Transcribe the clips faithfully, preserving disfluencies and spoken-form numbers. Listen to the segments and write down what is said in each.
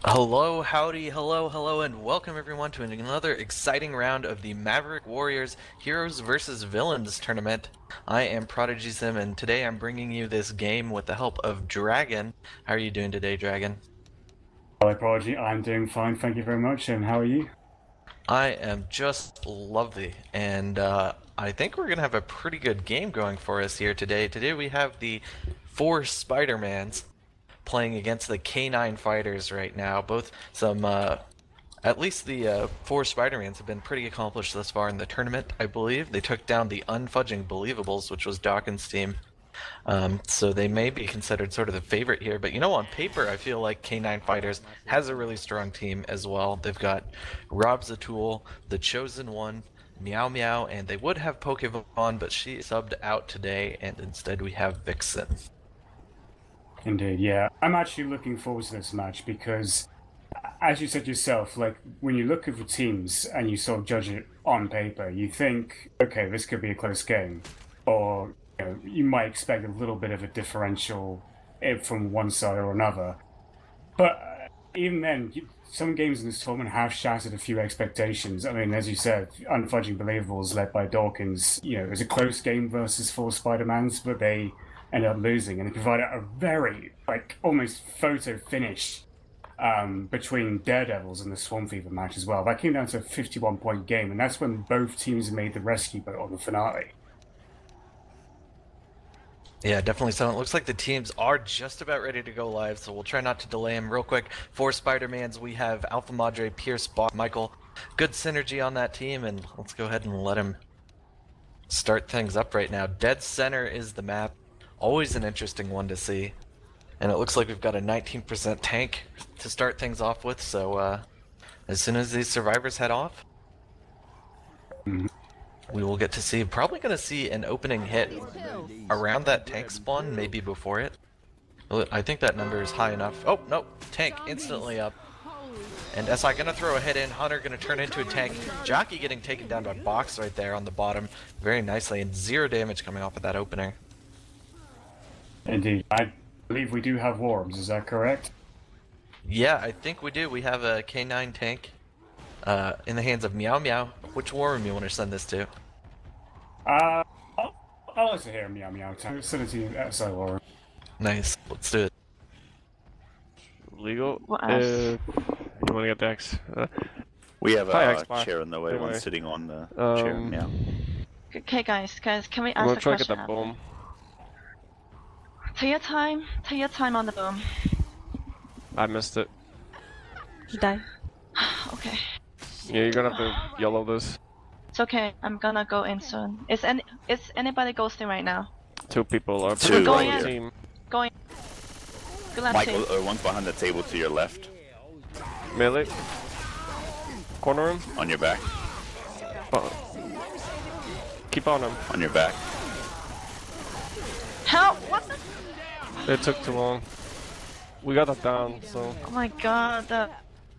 Hello, howdy, hello, hello, and welcome everyone to another exciting round of the Maverick Warriors Heroes versus Villains tournament. I am Prodigy Sim, and today I'm bringing you this game with the help of Dragon. How are you doing today, Dragon? Hello, Prodigy. I'm doing fine, thank you very much. And how are you? I am just lovely, and uh, I think we're going to have a pretty good game going for us here today. Today we have the four Spidermans playing against the K nine fighters right now. Both some, uh, at least the uh, four Spider-Mans have been pretty accomplished thus far in the tournament, I believe. They took down the Unfudging Believables, which was Dawkins' team. Um, so they may be considered sort of the favorite here. But you know, on paper, I feel like K nine Fighters has a really strong team as well. They've got Rob Zatul, the Chosen One, Meow Meow, and they would have Pokevon, but she subbed out today, and instead we have Vixen. Indeed, yeah. I'm actually looking forward to this match because, as you said yourself, like when you look at the teams and you sort of judge it on paper, you think, okay, this could be a close game, or you know, you might expect a little bit of a differential from one side or another. But even then, some games in this tournament have shattered a few expectations. I mean, as you said, Unfudging Believables led by Dawkins, you know, it was a close game versus four Spider-Mans, but they ended up losing, and they provided a very, like, almost photo finish um, between Daredevils and the Swarm Fever match as well. That came down to a fifty-one point game, and that's when both teams made the rescue boat on the finale. Yeah, definitely so. It looks like the teams are just about ready to go live, so we'll try not to delay them real quick. For Spider-Mans, we have Alpha Madre, Pierce, Bob, Michael. Good synergy on that team, and let's go ahead and let him start things up right now. Dead Center is the map. Always an interesting one to see. And it looks like we've got a nineteen percent tank to start things off with, so uh, as soon as these survivors head off, Mm-hmm. we will get to see, probably going to see an opening hit around that tank spawn, maybe before it. I think that number is high enough. Oh, no, tank instantly up. And S I gonna throw a hit in, Hunter gonna turn into a tank. Jockey getting taken down by Box right there on the bottom very nicely, and zero damage coming off of that opener. Indeed. I believe we do have Worms, is that correct? Yeah, I think we do. We have a K nine tank uh, in the hands of Meow Meow. Which Worm you want to send this to? Uh, I'll, I'll also hear Meow Meow. Send it to you outside Worm. Nice. Let's do it. Legal. What Uh, else? you want to get the X? Uh, We have Hi, a X-Bar. chair in the way, Anyway. one sitting on the Um, chair. Yeah. Okay, guys, guys, can we I'm ask gonna a try to get question? that boom. Take your time. Take your time on the boom. I missed it. He died. Okay. Yeah, you're gonna have to yellow this. It's okay. I'm gonna go in soon. Is any is anybody ghosting right now? Two people are Two Go on in. the team. Going. Good luck, Michael, team. uh, one's behind the table to your left, Melee. Corner him. on your back, Uh, keep on him. on your back. Help! What the? It took too long. We got it down, so. Oh my god. The...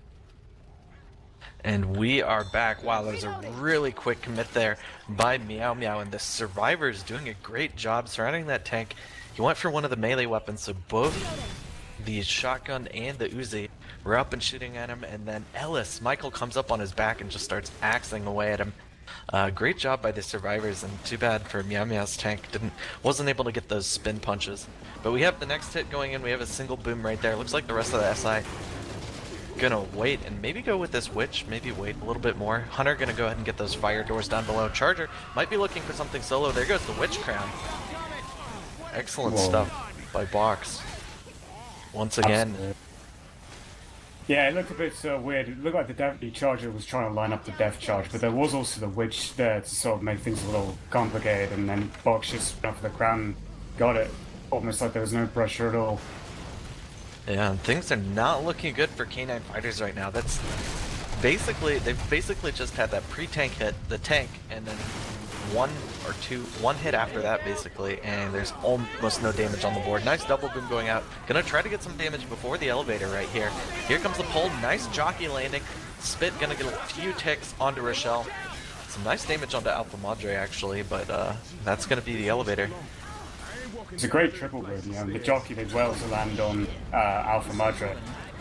And we are back. Wow, that was a really quick commit there by Meow Meow, and the survivor is doing a great job surrounding that tank. He went for one of the melee weapons, so both the shotgun and the Uzi were up and shooting at him, and then Ellis, Michael comes up on his back and just starts axing away at him. Uh, great job by the survivors, and too bad for Meow Meow's tank. Didn't wasn't able to get those spin punches. But we have the next hit going in. We have a single boom right there. Looks like the rest of the S I gonna wait and maybe go with this witch. Maybe wait a little bit more. Hunter gonna go ahead and get those fire doors down below. Charger might be looking for something solo. There goes the witch crown. Excellent Whoa. stuff by Box. Once again. Absolutely. Yeah, it looked a bit uh, weird. It looked like the Death Charger was trying to line up the Death Charge, but there was also the Witch there to sort of make things a little complicated, and then Box just went for the crown, got it, almost like there was no pressure at all. Yeah, and things are not looking good for K nine Fighters right now. That's basically, they've basically just had that pre-tank hit, the tank, and then one or two, one hit after that basically, and there's almost no damage on the board. Nice double boom going out. Gonna try to get some damage before the elevator right here. Here comes the pull, nice jockey landing. Spit gonna get a few ticks onto Rochelle. Some nice damage onto Alpha Madre actually, but uh, that's gonna be the elevator. It's a great triple boom, you know, the jockey did well to land on uh, Alpha Madre.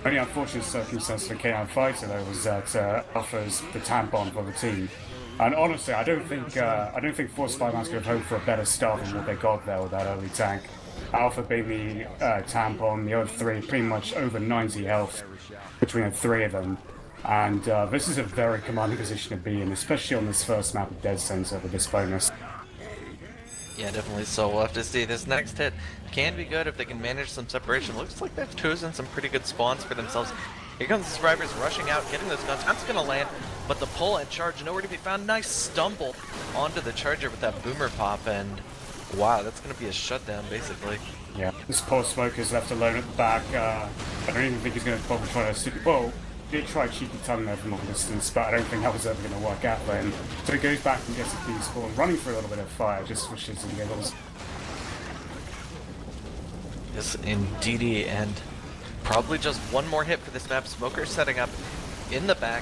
only unfortunate circumstance for K nine Fighter though was that uh, Alpha's the tampon for the team. And honestly, I don't think uh, I don't think four Spidermans could have hoped for a better start than what they got there with that early tank. Alpha being the uh, tampon, the other three pretty much over ninety health between the three of them. And uh, this is a very commanding position to be in, especially on this first map of Dead Center with this bonus. Yeah, definitely. So we'll have to see. This next hit can be good if they can manage some separation. Looks like they've chosen some pretty good spawns for themselves. Here comes the survivors rushing out, getting those guns. That's gonna land, but the pull and charge nowhere to be found. Nice stumble onto the charger with that boomer pop, and wow, that's gonna be a shutdown basically. Yeah, this poor Smoker's left alone at the back. Uh, I don't even think he's gonna probably try to super. Well, he did try a cheeky tongue there from long distance, but I don't think that was ever gonna work out for him. So he goes back and gets a key spawn, running for a little bit of fire just for shits and giggles. Yes, indeedy, and probably just one more hit for this map. Smoker setting up in the back.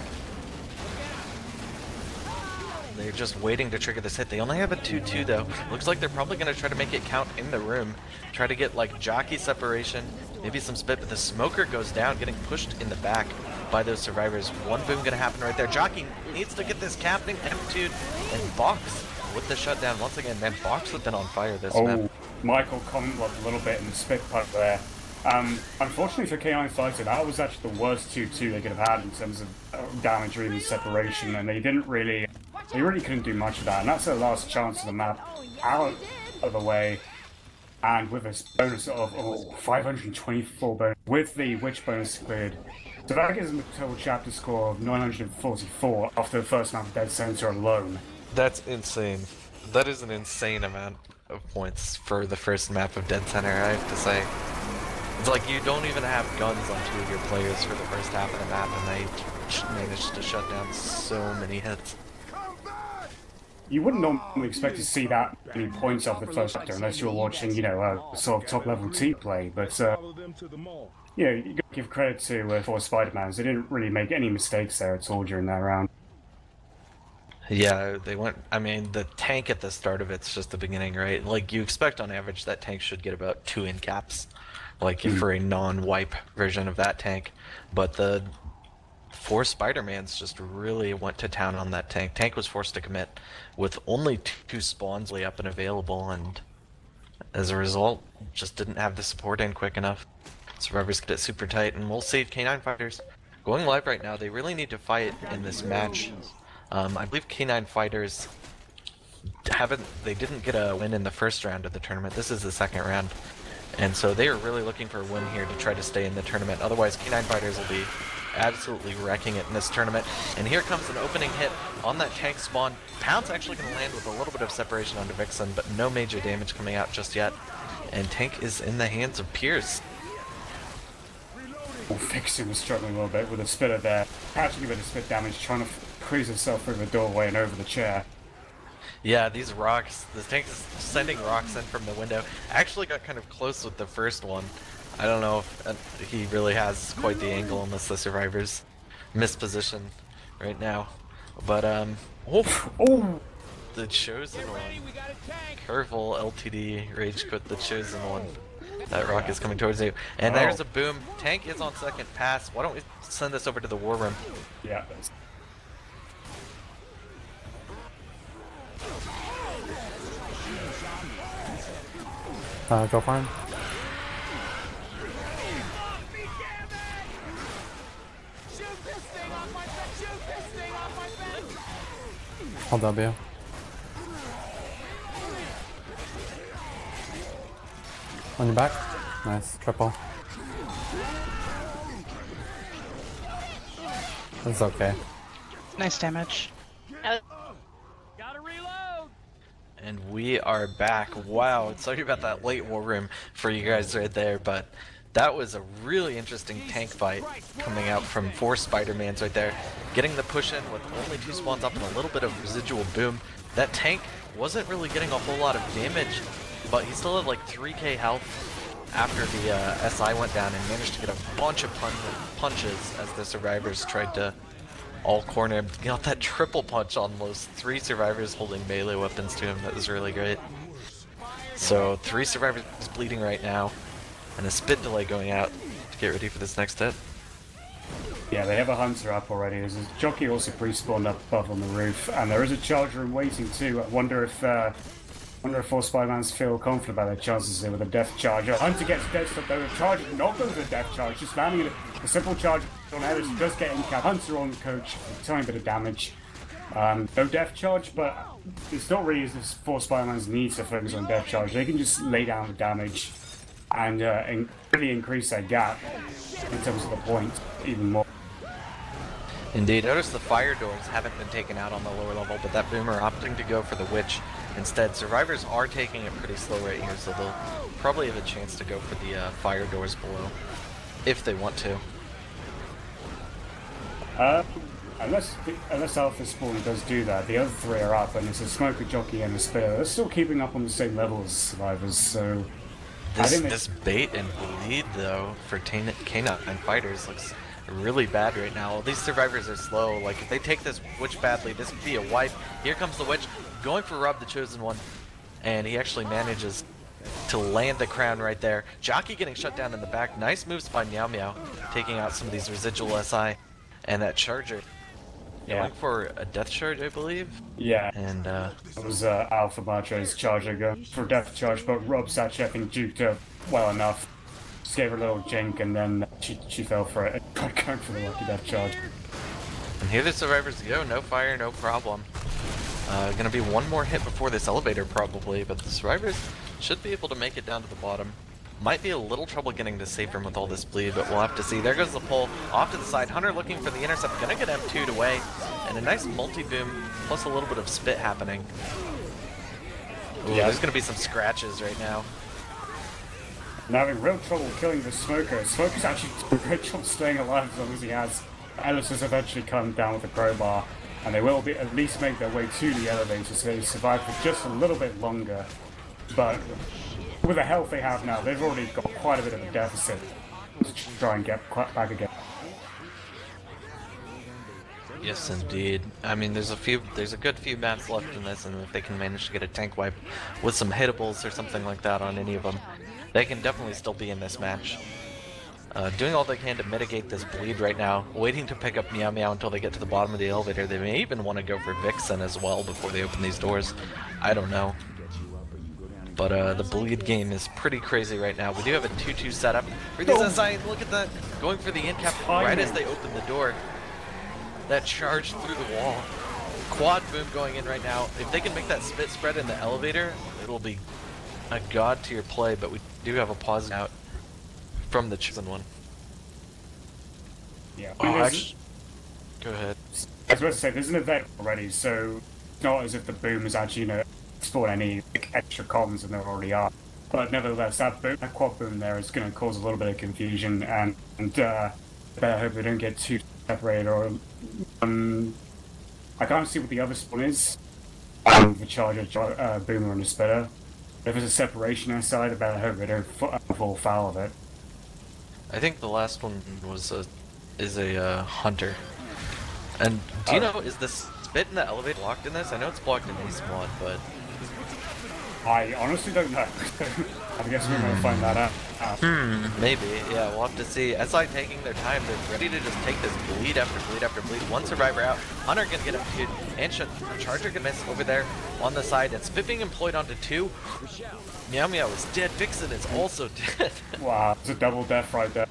They're just waiting to trigger this hit. They only have a two two though. Looks like they're probably going to try to make it count in the room. Try to get like jockey separation, maybe some spit, but the Smoker goes down, getting pushed in the back by those survivors. One boom going to happen right there. Jockey needs to get this captain emptied, and Box with the shutdown once again. Man, Box has been on fire this oh, map. Michael comment a little bit in the spit putt there. Um, unfortunately for K nine Fighter, that was actually the worst two two they could have had in terms of uh, damage or even separation, and they didn't really, they really couldn't do much of that, and that's their last chance of the map out of the way, and with this bonus of oh, five hundred twenty-four bonus, with the witch bonus cleared. So that gives them a total chapter score of nine hundred forty-four after the first map of Dead Center alone. That's insane. That is an insane amount of points for the first map of Dead Center, I have to say. It's like you don't even have guns on two of your players for the first half of the map, and they managed to shut down so many hits. You wouldn't normally expect to see that many points off the first chapter unless you're watching, you know, a sort of top-level team play, but, uh, you know, you gotta give credit to uh, four Spidermans. They didn't really make any mistakes there at all during that round. Yeah, they went, I mean, the tank at the start of it's just the beginning, right? Like, you expect on average that tank should get about two in caps. Like for a non-wipe version of that tank, but the four Spidermans just really went to town on that tank. Tank was forced to commit with only two spawns lay up and available, and as a result, just didn't have the support in quick enough. Survivors get it super tight, and we'll see K nine Fighters going live right now. They really need to fight in this match. Um, I believe K nine Fighters haven't, they didn't get a win in the first round of the tournament. This is the second round. And so they are really looking for a win here to try to stay in the tournament. Otherwise, K nine Fighters will be absolutely wrecking it in this tournament. And here comes an opening hit on that tank spawn. Pound's actually going to land with a little bit of separation onto Vixen, but no major damage coming out just yet. And tank is in the hands of Pierce. Well, Vixen was struggling a little bit with a spitter there. Actually, with a spit damage, trying to squeeze herself through the doorway and over the chair. Yeah, these rocks, the tank is sending rocks in from the window. Actually got kind of close with the first one. I don't know if uh, he really has quite the angle unless the survivors misposition right now. But, um, oh, oh, the Chosen One. Careful, L T D, rage quit the Chosen One. That rock is coming towards you. And oh. There's a boom. Tank is on second pass. Why don't we send this over to the war room? Yeah. Uh, go for him. Hold W. On your back. Nice. Triple. That's okay. Nice damage. And we are back. Wow, sorry about that late war room for you guys right there, but that was a really interesting tank fight coming out from four Spider-Mans right there. Getting the push in with only two spawns up and a little bit of residual boom. That tank wasn't really getting a whole lot of damage, but he still had like three K health after the uh, S I went down and managed to get a bunch of pun punches as the survivors tried to all corner him. Got that triple punch on those three survivors holding melee weapons to him. That was really great. So three survivors bleeding right now, and a spit delay going out to get ready for this next hit. Yeah, they have a hunter up already. There's a jockey also pre-spawned up above on the roof, and there is a charger in waiting too. I wonder if uh, wonder if four Spidermans feel confident about their chances here with a death charger. Hunter gets dead stuff though. The charger not going to the death charge, just landing a, a simple charge on Ellis. Does get in cap. Hunter on the coach, a tiny bit of damage. Um, no death charge, but it's not really as if four Spidermans need to focus on death charge. They can just lay down the damage and, uh, and really increase their gap in terms of the points even more. Indeed, notice the fire doors haven't been taken out on the lower level, but that boomer opting to go for the witch instead. Survivors are taking it pretty slow right here, so they'll probably have a chance to go for the uh, fire doors below, if they want to. Uh, unless unless Alpha Spawn does do that, the other three are up, and it's a Smoker, Jockey, and a Spitter. They're still keeping up on the same level as Survivors, so... I This, think they... this bait and bleed, though, for K nine Fighters looks really bad right now. These survivors are slow. Like, if they take this witch badly, this could be a wipe. Here comes the witch, going for Rob the Chosen One, and he actually manages to land the crown right there. Jockey getting shut down in the back. Nice moves by Meow Meow, taking out some of these residual S I, and that charger. Yeah. Going for a death charge, I believe. Yeah. And, uh... It was uh, Alpha Macho's charger going for death charge, but Rob's actually, I think, duped her well enough. Just gave her a little jink, and then she, she fell for it. Going for the lucky death charge. And here the survivors go. No fire, no problem. Uh, gonna be one more hit before this elevator, probably, but the survivors should be able to make it down to the bottom. Might be a little trouble getting to safe room with all this bleed, but we'll have to see. There goes the pull off to the side. Hunter looking for the intercept. Gonna get M two'd away. And a nice multi-boom, plus a little bit of spit happening. Ooh, Yeah. There's gonna be some scratches right now. And having real trouble killing the Smoker. Smoker's actually doing a great job staying alive as long as he has. Ellis has eventually come down with a crowbar, and they will be at least make their way to the elevator, so they survive for just a little bit longer. But with the health they have now, they've already got quite a bit of a deficit to try and get back again. Yes, indeed. I mean, there's a few, there's a good few maps left in this, and if they can manage to get a tank wipe with some hittables or something like that on any of them, they can definitely still be in this match. Uh, doing all they can to mitigate this bleed right now, waiting to pick up Meow Meow until they get to the bottom of the elevator. They may even want to go for Vixen as well before they open these doors. I don't know. But uh, the bleed game is pretty crazy right now. We do have a two two setup for these S I. Look at that, going for the in cap right as they open the door. That charge through the wall. Quad boom going in right now. If they can make that spit spread in the elevator, it'll be a god tier play. But we do have a pause out from the Chosen One. Yeah. Oh, There's- actually, go ahead. I was about to say, there's an event already, so it's not as if the boom is actually, you know, spawn any like, extra comms than there already are. But nevertheless, that, boom, that quad boom there is going to cause a little bit of confusion, and, and uh, I hope they don't get too separated. Or um, I can't see what the other spawn is. Um, the charger, uh, boomer, and the spitter. If there's a separation inside, I better hope they don't fa- fall foul of it. I think the last one was a is a uh, hunter. And do you Oh. know, is this spit in the elevator blocked in this? I know it's blocked in Ace Mod, but I honestly don't know. I guess we're going to find that out. Uh, hmm, maybe. Yeah, we'll have to see. S I taking their time. They're ready to just take this bleed after bleed after bleed. One survivor out. Hunter gonna get him killed. And Sh Charger gonna miss over there on the side. And Spit being employed onto two. Meow Meow is dead. Vixen is also dead. Wow, it's a double death right there.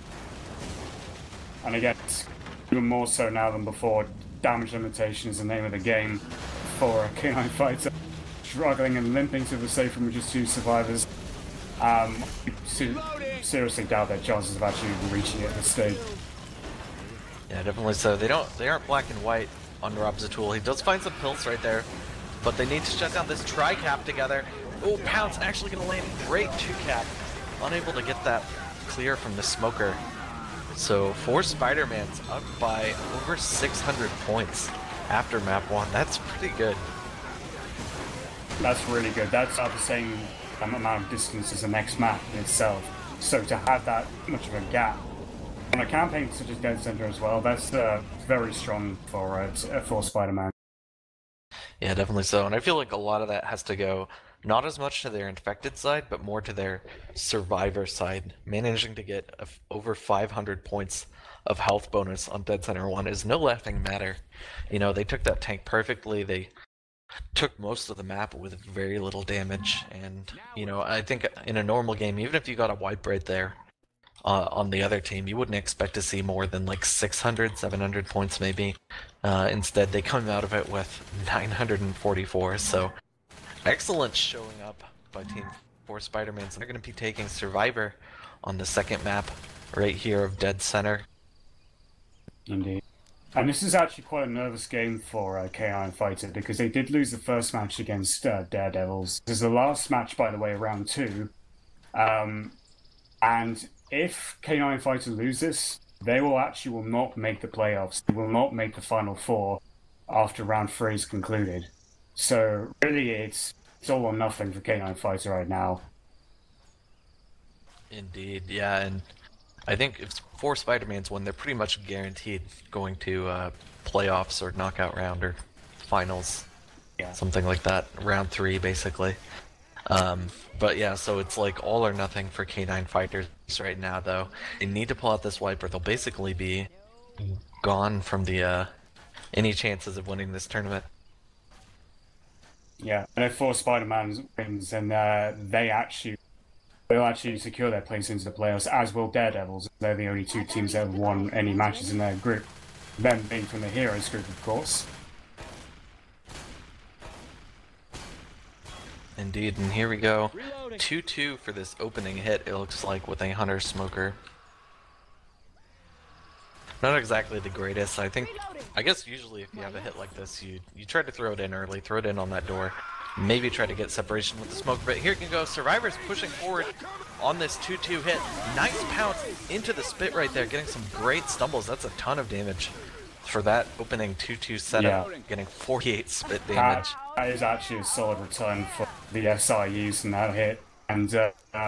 And again, it's even more so now than before. Damage limitation is the name of the game for a K nine fighter. Struggling and limping to the safe room with just two survivors. Um, se seriously doubt their chances of actually even reaching it at this stage. Yeah, definitely so. They don't. They aren't black and white on Rob Zatul. He does find some pills right there, but they need to shut down this tri-cap together. Oh, Pounce actually gonna land great two cap. Unable to get that clear from the smoker. So four Spidermans up by over six hundred points after map one. That's pretty good. That's really good. That's about the same amount of distance as the next map in itself. So to have that much of a gap on a campaign such as Dead Center as well, that's uh, very strong for uh, for Spider-Man. Yeah, definitely so. And I feel like a lot of that has to go not as much to their infected side, but more to their survivor side, managing to get a f over five hundred points of health bonus on Dead Center one is no laughing matter. You know, they took that tank perfectly. They took most of the map with very little damage, and you know, I think in a normal game, even if you got a wipe right there uh, on the other team, you wouldn't expect to see more than like six hundred, seven hundred points maybe. Uh, instead, they come out of it with nine hundred forty-four, so excellent showing up by Team four Spidermans. They're going to be taking Survivor on the second map right here of Dead Center. Indeed. And this is actually quite a nervous game for uh, K nine Fighter, because they did lose the first match against uh, Daredevils. This is the last match, by the way, round two. Um, and if K nine Fighter loses, they will actually will not make the playoffs. They will not make the final four after round three is concluded. So really, it's it's all or nothing for K nine Fighter right now. Indeed, yeah, and I think if four Spider-Mans win, they're pretty much guaranteed going to uh, playoffs or knockout round or finals, Yeah. something like that, round three basically. Um, but yeah, so it's like all or nothing for K nine Fighters right now, though. They need to pull out this wipe or they'll basically be gone from the uh, any chances of winning this tournament. Yeah, and if four Spider-Man wins, then uh, they actually will actually secure their place into the playoffs, as will Daredevils. They're the only two teams that have won any matches in their group. Them being from the Heroes group, of course. Indeed, and here we go. two two for this opening hit, it looks like, with a Hunter Smoker. Not exactly the greatest. I think, I guess usually if you have a hit like this, you you try to throw it in early, throw it in on that door. Maybe try to get separation with the smoke, but here you go. Survivor's pushing forward on this two two hit. Nice pounce into the spit right there, getting some great stumbles. That's a ton of damage for that opening two two setup, Yeah. getting forty-eight spit damage. That, that is actually a solid return for the S I Us in that hit. And, uh, uh,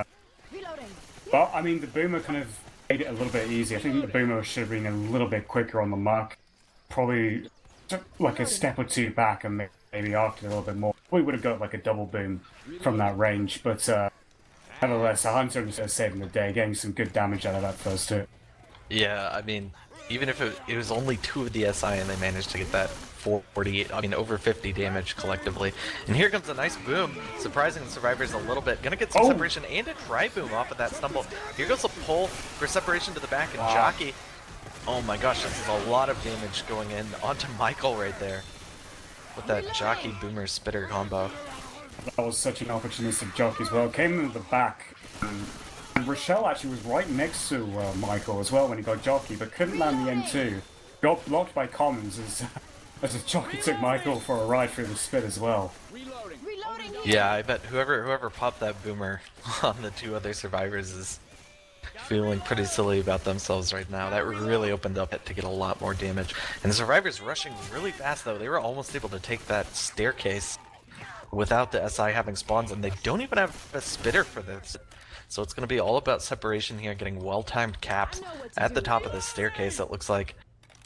well, I mean, the Boomer kind of made it a little bit easier. I think the Boomer should have been a little bit quicker on the mark. Probably like a step or two back and maybe after a little bit more. We would have got like a double boom from that range, but uh, nevertheless, a Hunter was uh, saving the day, getting some good damage out of that first hit. Yeah, I mean, even if it, it was only two of the S I and they managed to get that forty-eight, I mean, over fifty damage collectively. And here comes a nice boom, surprising the Survivors a little bit. Gonna get some Oh. separation and a try boom off of that stumble. Here goes a pull for separation to the back, and Wow. Jockey. Oh my gosh, this is a lot of damage going in onto Michael right there with that Jockey Boomer Spitter combo. That was such an opportunistic jockey as well. Came in the back. And Rochelle actually was right next to uh, Michael as well when he got jockey, but couldn't land the M two. Got blocked by Commons as, as a jockey took Michael for a ride through the spit as well. Yeah, I bet whoever whoever popped that Boomer on the two other Survivors is feeling pretty silly about themselves right now. That really opened up to get a lot more damage. And the Survivors rushing really fast, though. They were almost able to take that staircase without the S I having spawns, and they don't even have a spitter for this. So it's going to be all about separation here, getting well-timed caps at the top of the staircase, it looks like,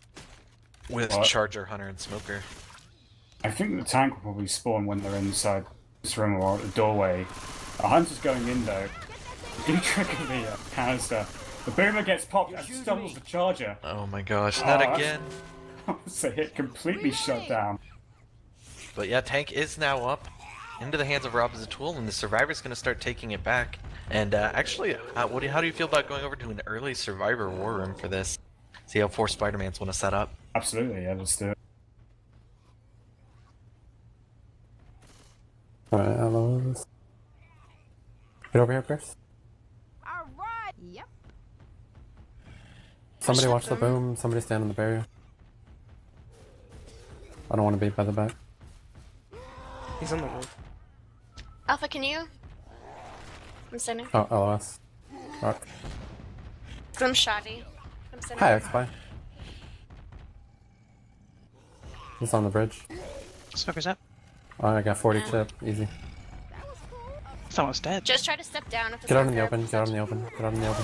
with What? Charger, Hunter, and Smoker. I think the tank will probably spawn when they're inside this room or at the doorway. A Hunter's going in though. Do trigger the uh, canister. The Boomer gets popped and stumbles the Charger. Oh my gosh, Oh, not that's- again! So hit completely shut down. But yeah, tank is now up into the hands of Rob as a tool, and the Survivor's going to start taking it back. And uh, actually, uh, what do you, how do you feel about going over to an early Survivor war room for this? See how four Spider-Mans want to set up. Absolutely, yeah, let's do it. Alright, hellos. Get over here, Chris. Alright. Yep. Somebody watch the boom, somebody stand on the barrier. I don't want to be by the back. He's on the roof. Alpha, can you? I'm sending. Oh, L O S. Rock. I'm shoddy. I'm sending. Hi, X-Spy. He's on the bridge. Smoker's up. Oh, I got forty chip. Easy. It's almost dead. Just try to step down if it's Get out not in the there. open, get out in the open, get out in the open.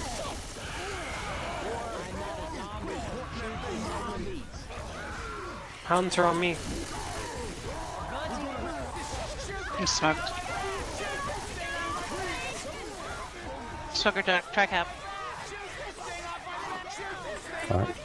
Hounds are on me. I'm smoked. Smoker, try, try cap. Alright.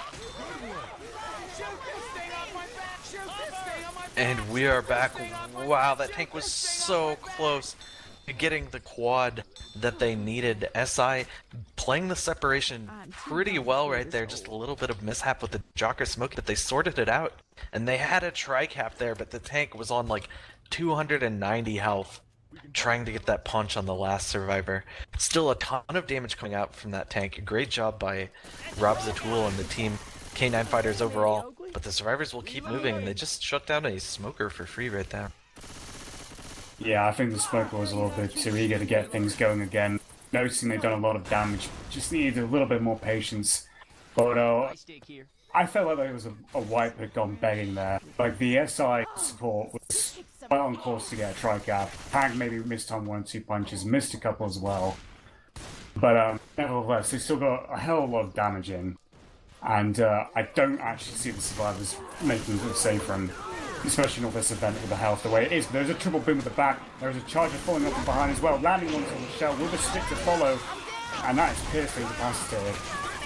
And we are back. Wow, that tank was so close to getting the quad that they needed. S I playing the separation pretty well right there. Just a little bit of mishap with the Jocker smoke, but they sorted it out. And they had a tri-cap there, but the tank was on like two hundred ninety health, trying to get that punch on the last survivor. Still a ton of damage coming out from that tank. Great job by Rob Zatul and the team, K nine Fighters overall. But the survivors will keep moving, and they just shut down a smoker for free right there. Yeah, I think the smoker was a little bit too eager to get things going again. Noticing they've done a lot of damage, just needed a little bit more patience. But uh, I felt like there was a, a wipe that had gone begging there. Like, the S I support was well on course to get a tri-cap. Tag maybe missed on one or two punches, missed a couple as well. But um, nevertheless, they still got a hell of a lot of damage in. And uh, I don't actually see the survivors making it safe from, especially in all this event with the health the way it is. There's a triple boom at the back. There's a charger falling up from behind as well, landing onto the shell with a stick to follow. And that is piercing capacity.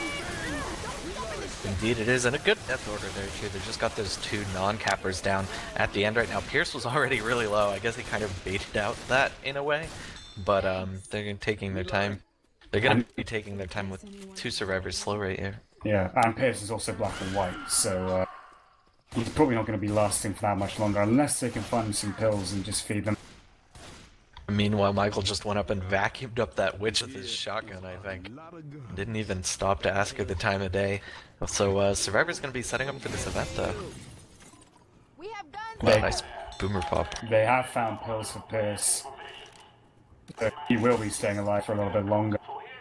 Indeed it is, and a good death order there too. They just got those two non-cappers down at the end right now. Pierce was already really low. I guess he kind of baited out that in a way. But um, they're taking their time. They're going to be taking their time with two survivors slow right here. Yeah, and Pierce is also black and white, so uh, he's probably not going to be lasting for that much longer unless they can find some pills and just feed them. Meanwhile, Michael just went up and vacuumed up that witch with his shotgun, I think. Didn't even stop to ask her the time of day. So, uh, Survivor's going to be setting up for this event, though. Wow, nice boomer pop. They have found pills for Pierce. So he will be staying alive for a little bit longer.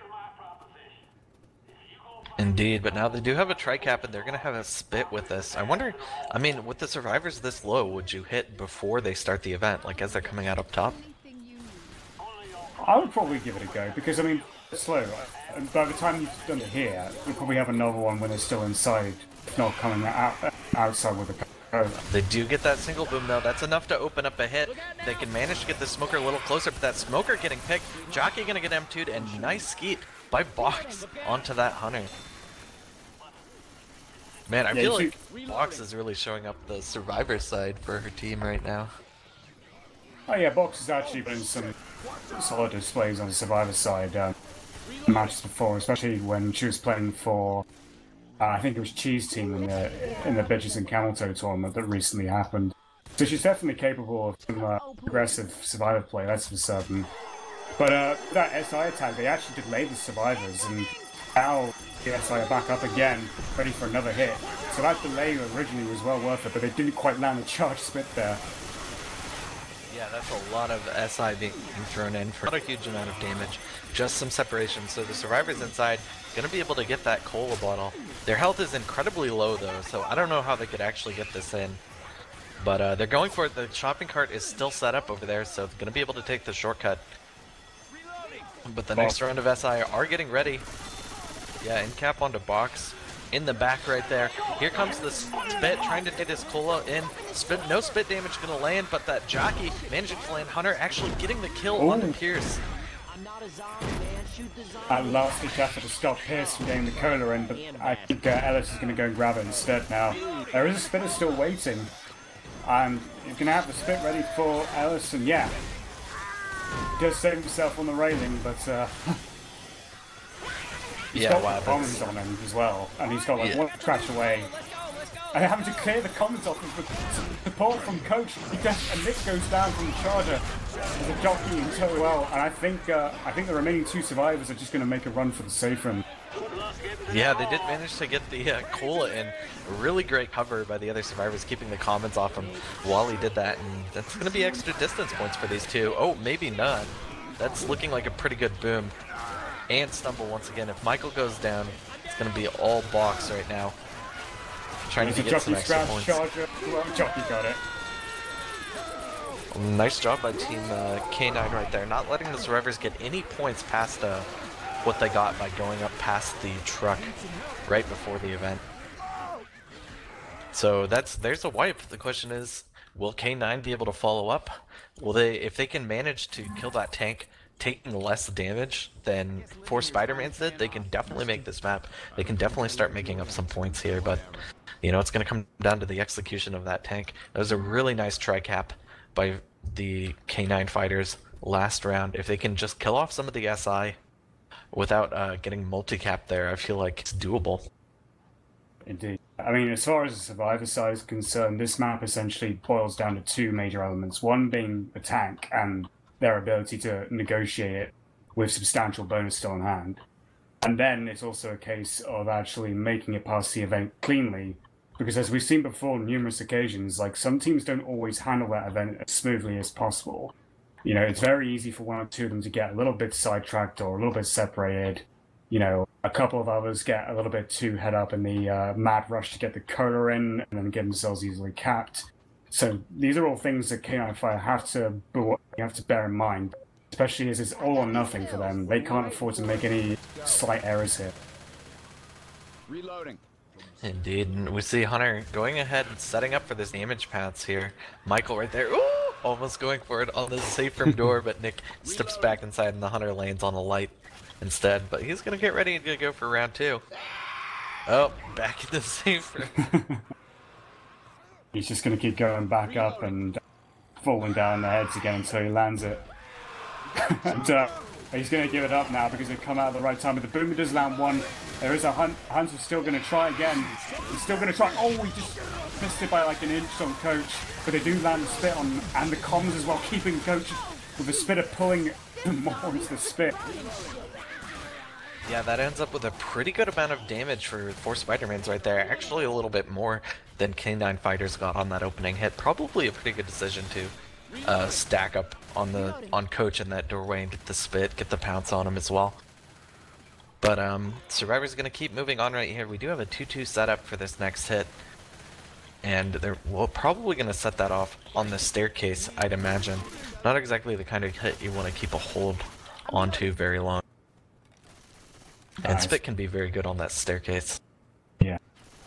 Indeed, but now they do have a tri-cap and they're going to have a spit with this. I wonder, I mean, with the survivors this low, would you hit before they start the event, like as they're coming out up top? I would probably give it a go, because I mean, it's slow. And by the time you've done it here, you'll probably have another one when they're still inside, if not coming out outside with a cola. They do get that single boom though. That's enough to open up a hit. They can manage to get the smoker a little closer, but that smoker getting picked. Jockey gonna get M two'd, and nice skeet by Box onto that hunter. Man, I Yeah, feel you like Box is really showing up the survivor side for her team right now. Oh yeah, Box has actually been some solid displays on the Survivor side um, matches before, especially when she was playing for, uh, I think it was Cheese Team in the in the Bitches and Camel Toe tournament that recently happened. So she's definitely capable of some uh, aggressive Survivor play, that's for certain. But uh, that S I attack, they actually delayed the Survivors, and now the S I are back up again, ready for another hit. So that delay originally was well worth it, but they didn't quite land the charge spit there. Yeah, that's a lot of S I being thrown in for not a huge amount of damage, just some separation. So the survivors inside gonna be able to get that cola bottle. Their health is incredibly low though, so I don't know how they could actually get this in. But uh, they're going for it. The shopping cart is still set up over there, so they're gonna be able to take the shortcut. But the next round of S I are getting ready. Yeah, in cap onto Box. In the back right there. Here comes the spit, trying to get his cola in. Spit, no spit damage gonna land, but that jockey managing to land. Hunter actually getting the kill Ooh. onto Pierce. That last ditch effort to stop Pierce from getting the cola in, but I think uh, Ellis is going to go and grab it instead now. There is a spitter still waiting, and he's going to have the spit ready for Ellis, and yeah, he does save himself on the railing, but uh, he's Yeah, got wow, bombs that's- on him as well, and he's got like Yeah. one scratch away. And having to clear the comments off of the support from Coach because a Nick goes down from the charger. There's a jockey in so well, and I think uh, I think the remaining two survivors are just going to make a run for the safe room. Yeah, they did manage to get the uh, cola in. Really great cover by the other survivors, keeping the comments off him while he did that, and that's going to be extra distance points for these two. Oh, maybe not. That's looking like a pretty good boom. And stumble once again. If Michael goes down, it's going to be all Box right now. Trying There's to a get jockey some extra scratch points. charger. Well, jockey got it. Nice job by Team uh, K nine right there, not letting the survivors get any points past uh, what they got by going up past the truck right before the event. So that's there's a wipe. The question is, will K nine be able to follow up? Will they, if they can manage to kill that tank taking less damage than four Spidermans did, they can definitely make this map. They can definitely start making up some points here, but you know, it's going to come down to the execution of that tank. That was a really nice tri-cap by the K nine fighters last round. If they can just kill off some of the S I without uh, getting multi-cap there, I feel like it's doable. Indeed. I mean, as far as the survivor side is concerned, this map essentially boils down to two major elements. One being the tank and their ability to negotiate it with substantial bonus still in hand. And then it's also a case of actually making it past the event cleanly, because as we've seen before on numerous occasions, like some teams don't always handle that event as smoothly as possible. You know, it's very easy for one or two of them to get a little bit sidetracked or a little bit separated. You know, a couple of others get a little bit too head up in the uh, mad rush to get the cola in and then get themselves easily capped. So these are all things that K nine Fire have to you have to bear in mind, especially as it's all or nothing for them. They can't afford to make any slight errors here. Reloading. Indeed, and we see Hunter going ahead and setting up for this damage paths here. Michael right there, ooh, almost going for it on the safe room door, but Nick steps back inside and the Hunter lands on a light instead. But he's going to get ready to go for round two. Oh, back in the safe room. He's just going to keep going back up and falling down the heads again until he lands it. and uh, he's going to give it up now because they've come out at the right time. But the boomer does land one. There is a hunt. Hunter's still going to try again. He's still going to try. Oh, he just missed it by like an inch on Coach. But they do land the spit on, and the comms as well, keeping Coach with the spitter pulling more into the spit. Yeah, that ends up with a pretty good amount of damage for four Spidermans right there. Actually, a little bit more than K nine Fighters got on that opening hit. Probably a pretty good decision to uh, stack up on the on Coach in that doorway and get the spit, get the pounce on him as well. But um, Survivor's gonna keep moving on right here. We do have a two two setup for this next hit, and they're well probably gonna set that off on the staircase, I'd imagine. Not exactly the kind of hit you want to keep a hold onto very long. And Nice. spit can be very good on that staircase. Yeah.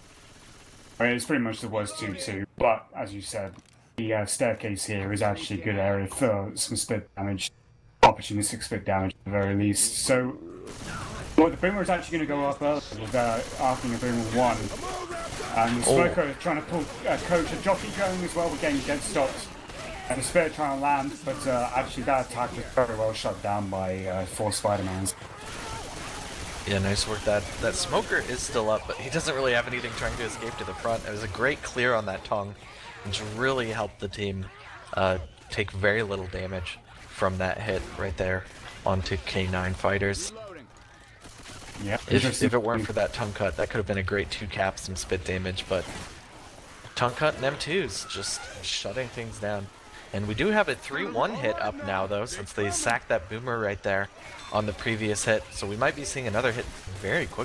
I mean, it's pretty much the worst two two, but as you said, the uh, staircase here is actually a good area for some spit damage, opportunistic spit damage at the very least. So, well, the boomer is actually going to go up early with uh, arcing a boomer one. And the smoker is trying to pull uh, Coach, a jockey going as well, but getting dead stopped. And the spirit trying to land, but uh, actually that attack was very well shut down by uh, four Spider-Mans. Yeah, nice work. That that smoker is still up, but he doesn't really have anything trying to escape to the front. It was a great clear on that tongue, which really helped the team uh, take very little damage from that hit right there onto K nine Fighters. Yeah. If, if it weren't for that tongue cut, that could have been a great two cap, some spit damage, but tongue cut and M twos just shutting things down. And we do have a three one hit up now, though, since they sacked that boomer right there on the previous hit. So we might be seeing another hit very quick.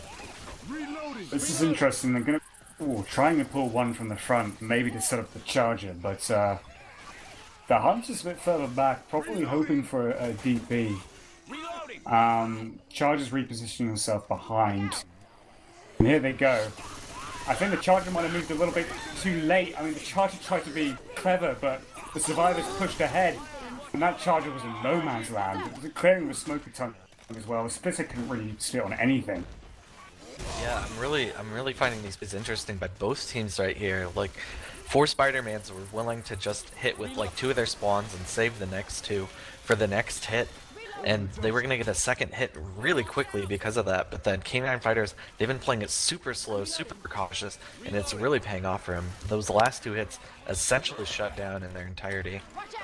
This is interesting. They're going to ooh, trying to pull one from the front, maybe to set up the charger, but uh, the Hunter's a bit further back, probably hoping for a, a D P. Um, Charger's repositioning himself behind. And here they go. I think the Charger might have moved a little bit too late. I mean, the Charger tried to be clever, but the Survivors pushed ahead. And that Charger was in no man's land. It was clearing the smoker tongue as well. The Splitter couldn't really spit on anything. Yeah, I'm really, I'm really finding these bits interesting by both teams right here. Like, four Spider-Mans were willing to just hit with like two of their spawns and save the next two for the next hit. And they were going to get a second hit really quickly because of that, but then K nine Fighters, they've been playing it super slow, super cautious, and it's really paying off for him. Those last two hits essentially shut down in their entirety.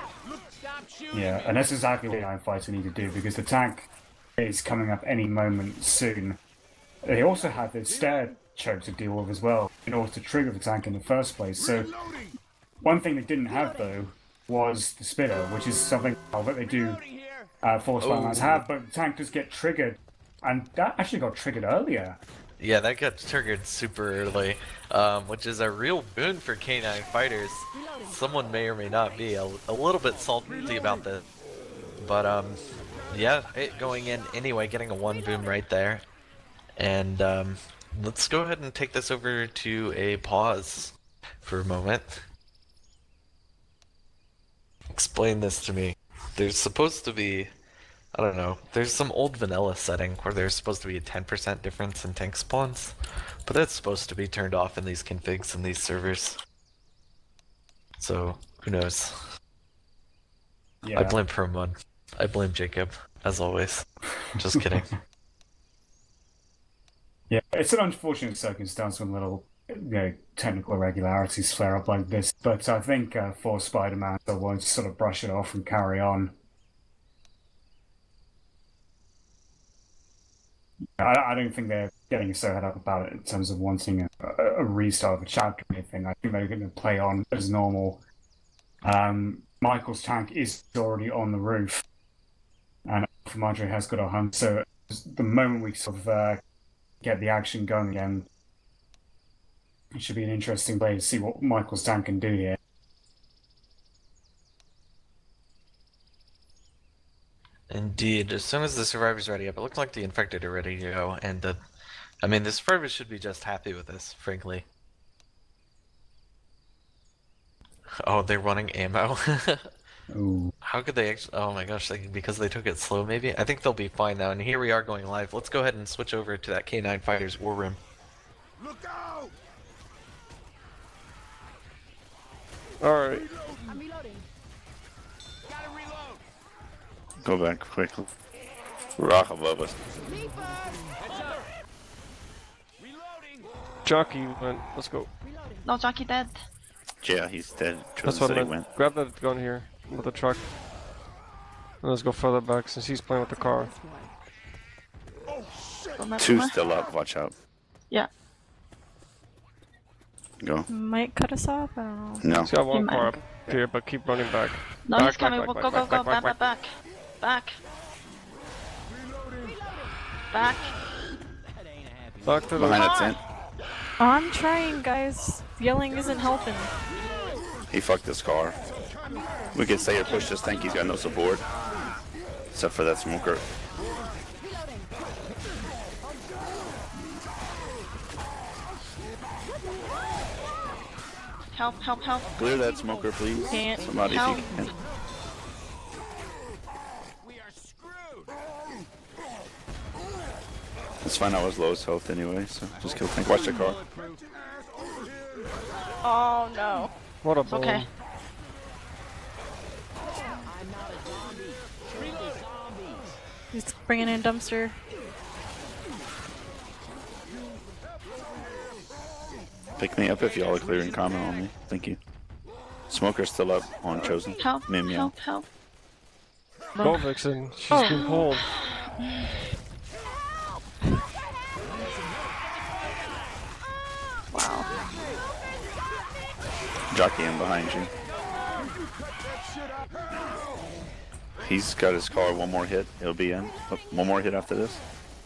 Yeah, and that's exactly what K nine Fighters need to do, because the tank is coming up any moment soon. They also have the stair choke to deal with as well, in order to trigger the tank in the first place. So, one thing they didn't have, though, was the spitter, which is something that they do Uh, four Spider-Mans have, but the tank does get triggered, and that actually got triggered earlier. Yeah, that got triggered super early, um, which is a real boon for K nine Fighters. Someone may or may not be a, a little bit salty about this, but um, yeah, it going in anyway, getting a one boom right there. And um, let's go ahead and take this over to a pause for a moment. Explain this to me. There's supposed to be I don't know. There's some old vanilla setting where there's supposed to be a ten percent difference in tank spawns, but that's supposed to be turned off in these configs and these servers. So, who knows? Yeah. I blame ProMod. I blame Jacob, as always. Just kidding. Yeah, it's an unfortunate circumstance when little, you know, technical irregularities flare up like this, but I think uh, for Spider-Man, they'll want to sort of brush it off and carry on. I, I don't think they're getting so head up about it in terms of wanting a, a restart of a chapter or anything. I think they're going to play on as normal. Um, Michael's tank is already on the roof, and Madre has got a hunt, so the moment we sort of uh, get the action going again, it should be an interesting play to see what Michael's tank can do here. Indeed, as soon as the survivor's ready up, it looks like the infected are ready to go, and the, I mean, the survivors should be just happy with this, frankly. Oh, they're running ammo. Ooh. How could they actually? Oh my gosh, they, because they took it slow, maybe. I think they'll be fine now. And here we are going live. Let's go ahead and switch over to that K nine Fighters War Room. Look out! All right. I'm reloading. Gotta reload. Go back quickly. Rock above us. Heads up. Reloading. Jockey went. Let's go. No, Jockey dead. Yeah, he's dead. That's Chosen what I said he meant. went. Grab that gun here with the truck. And let's go further back since he's playing with the car. Boomer, Two boomer. still up. Watch out. Yeah. Go. Might cut us off, I don't know. No. He's got one He car might. up here, but keep running back. No, Back, he's coming. back, Go, back, go, go, back, go. back, Back, back, back, back. Back. Back to the Behind that tent. I'm trying, guys. Yelling isn't helping. He fucked his car. We could say or push this tank. He's got no support. Except for that smoker. Help, help, help. Clear that smoker, please. Can't. Somebody Help. if you can. We are screwed. Let's find out his lowest health anyway, so just kill tank. Watch the car. Oh no. What a It's boom. okay. He's bringing in dumpster. Pick me up if y'all are clearing comment on me. Thank you. Smoker's still up on Chosen. Help, Mim, yeah. help, help. Go, Vixen. She's Oh. been pulled. Wow. Jockey in behind you. He's got his car. One more hit. He'll be in. Oh, one more hit after this.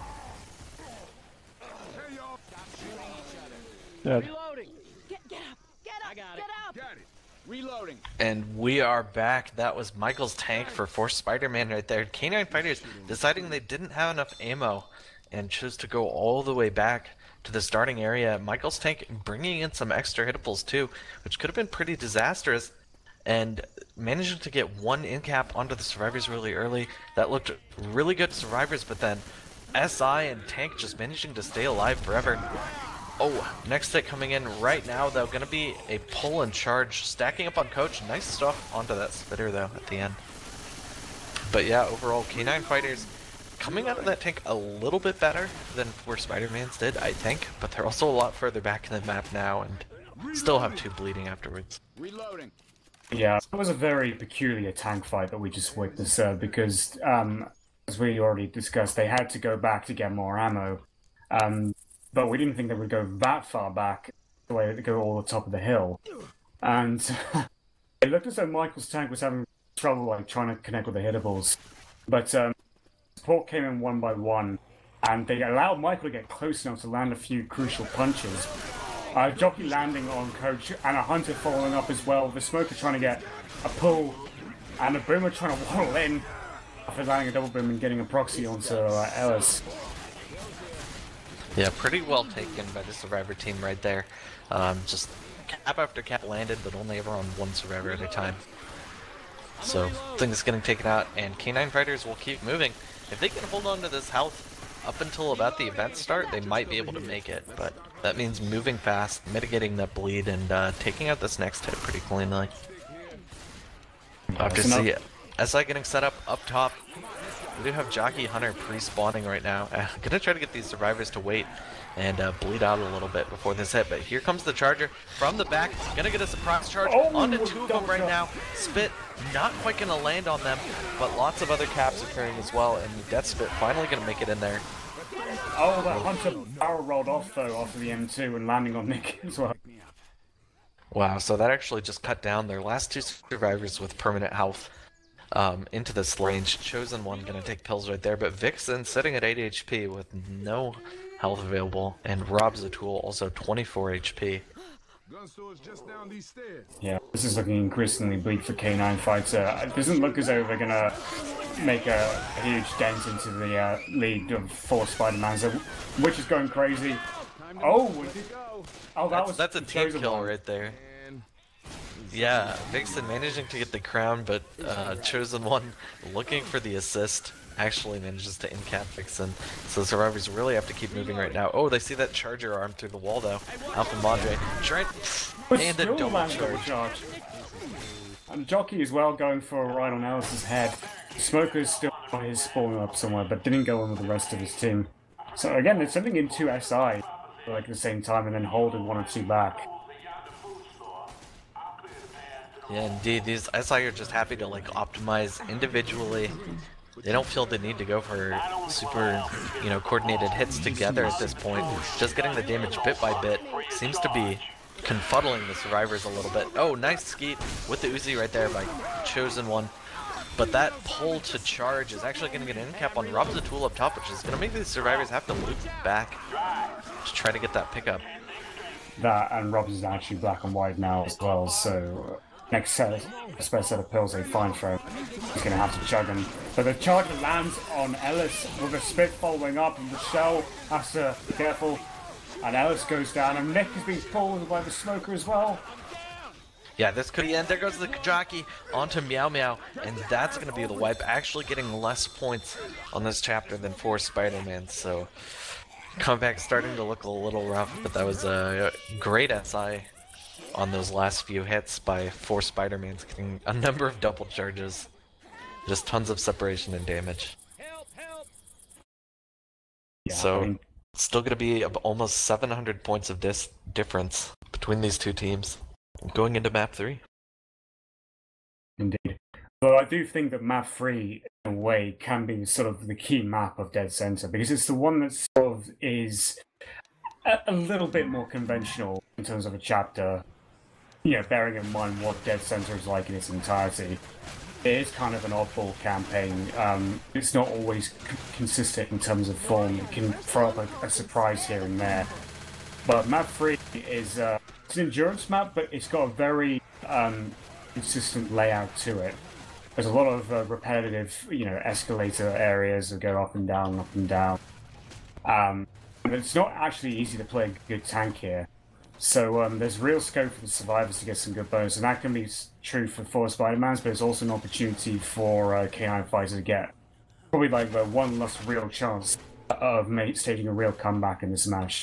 Dead. Reloading. Get, get up. Get up. I got it. Got it. Reloading. And we are back. That was Michael's tank for Force Spider-Man right there. K nine Fighters deciding they didn't have enough ammo and chose to go all the way back to the starting area. Michael's tank bringing in some extra hittables too, which could have been pretty disastrous. And managing to get one in cap onto the survivors really early. That looked really good to survivors, but then S I and tank just managing to stay alive forever. Oh, next hit coming in right now, though, gonna be a pull and charge, stacking up on Coach. Nice stuff onto that spitter, though, at the end. But yeah, overall, K nine Fighters coming out of that tank a little bit better than where Spider-Man's did, I think. But they're also a lot further back in the map now, and still have two bleeding afterwards. Reloading. Yeah, it was a very peculiar tank fight that we just witnessed uh, because, um, as we already discussed, they had to go back to get more ammo. Um, but we didn't think they would go that far back, the way to go all the top of the hill. And it looked as though Michael's tank was having trouble like trying to connect with the hittables. But um, support came in one by one, and they allowed Michael to get close enough to land a few crucial punches. Uh, Jockey landing on Coach, and a Hunter following up as well. The Smoker trying to get a pull, and a Boomer trying to waddle in after landing a double boom and getting a proxy onto uh, Ellis. Yeah, pretty well taken by the survivor team right there. Um, just cap after cap landed, but only ever on one survivor at a time. So things getting taken out, and K nine fighters will keep moving. If they can hold on to this health up until about the event start, they might be able to make it, but that means moving fast, mitigating that bleed, and uh, taking out this next hit pretty cleanly. Obviously, S I getting set up up top. We do have Jockey Hunter pre-spawning right now. Uh, gonna try to get these survivors to wait and uh, bleed out a little bit before this hit, but here comes the charger from the back. Gonna get a surprise charge oh, onto two of them right now. Spit not quite gonna land on them, but lots of other caps occurring as well, and the Death Spit finally gonna make it in there. Oh, that Hunter barrel rolled off though after the M two and landing on Nick as well. Wow, so that actually just cut down their last two survivors with permanent health um, into this range. Chosen One gonna take pills right there, but Vixen sitting at eight H P with no health available, and Rob's a tool also twenty-four H P. Yeah, this is looking increasingly bleak for K nine Fighter. It doesn't look as though they're gonna make a, a huge dent into the uh, lead of four Spidermans, which is going crazy. Oh, oh, that that's, was that's a team kill one. right there. Yeah, Vixen managing to get the crown, but uh, Chosen One looking for the assist actually manages to in-cap Vixen. So the survivors really have to keep moving right now. Oh, they see that charger arm through the wall though. Alpha Madre trying and a double charge. charge. And Jockey as well going for a ride on Alice's head. Smoker's still on his spawn up somewhere, but didn't go in with the rest of his team. So again, there's something in two S I like at the same time, and then holding one or two back. Yeah, indeed. These S I are just happy to like optimize individually. They don't feel the need to go for super, you know, coordinated hits together at this point. Just getting the damage bit by bit seems to be confuddling the survivors a little bit. Oh, nice skeet with the Uzi right there by Chosen One. But that pull to charge is actually going to get an in-cap on Rob's a tool up top, which is going to make these survivors have to loop back to try to get that pickup. That, and Rob's is actually black and white now as well, so next set, spare set of pills they find for him, he's going to have to chug them. But the charger lands on Ellis with a spit following up, and Michelle has to be careful. And Ellis goes down, and Nick is being pulled by the smoker as well. Yeah, this could be, and there goes the jockey onto Meow Meow, and that's going to be the wipe, actually getting less points on this chapter than four Spider-Man, so comeback starting to look a little rough, but that was a great S I on those last few hits by four Spider-Mans, getting a number of double charges. Just tons of separation and damage. Yeah, so, I mean, still going to be almost seven hundred points of dis difference between these two teams going into map three. Indeed. But I do think that map three, in a way, can be sort of the key map of Dead Center, because it's the one that sort of is a, a little bit more conventional in terms of a chapter. You know, bearing in mind what Dead Center is like in its entirety. It is kind of an oddball campaign. Um, it's not always c consistent in terms of form. It can throw up a, a surprise here and there. But map three is uh, it's an endurance map, but it's got a very um, consistent layout to it. There's a lot of uh, repetitive, you know, escalator areas that go up and down, up and down. Um, but it's not actually easy to play a good tank here. So um, there's real scope for the survivors to get some good bonus, and that can be true for four Spider-Mans, but it's also an opportunity for uh, K nine Fighter to get probably like the one last real chance of mate staging a real comeback in this match.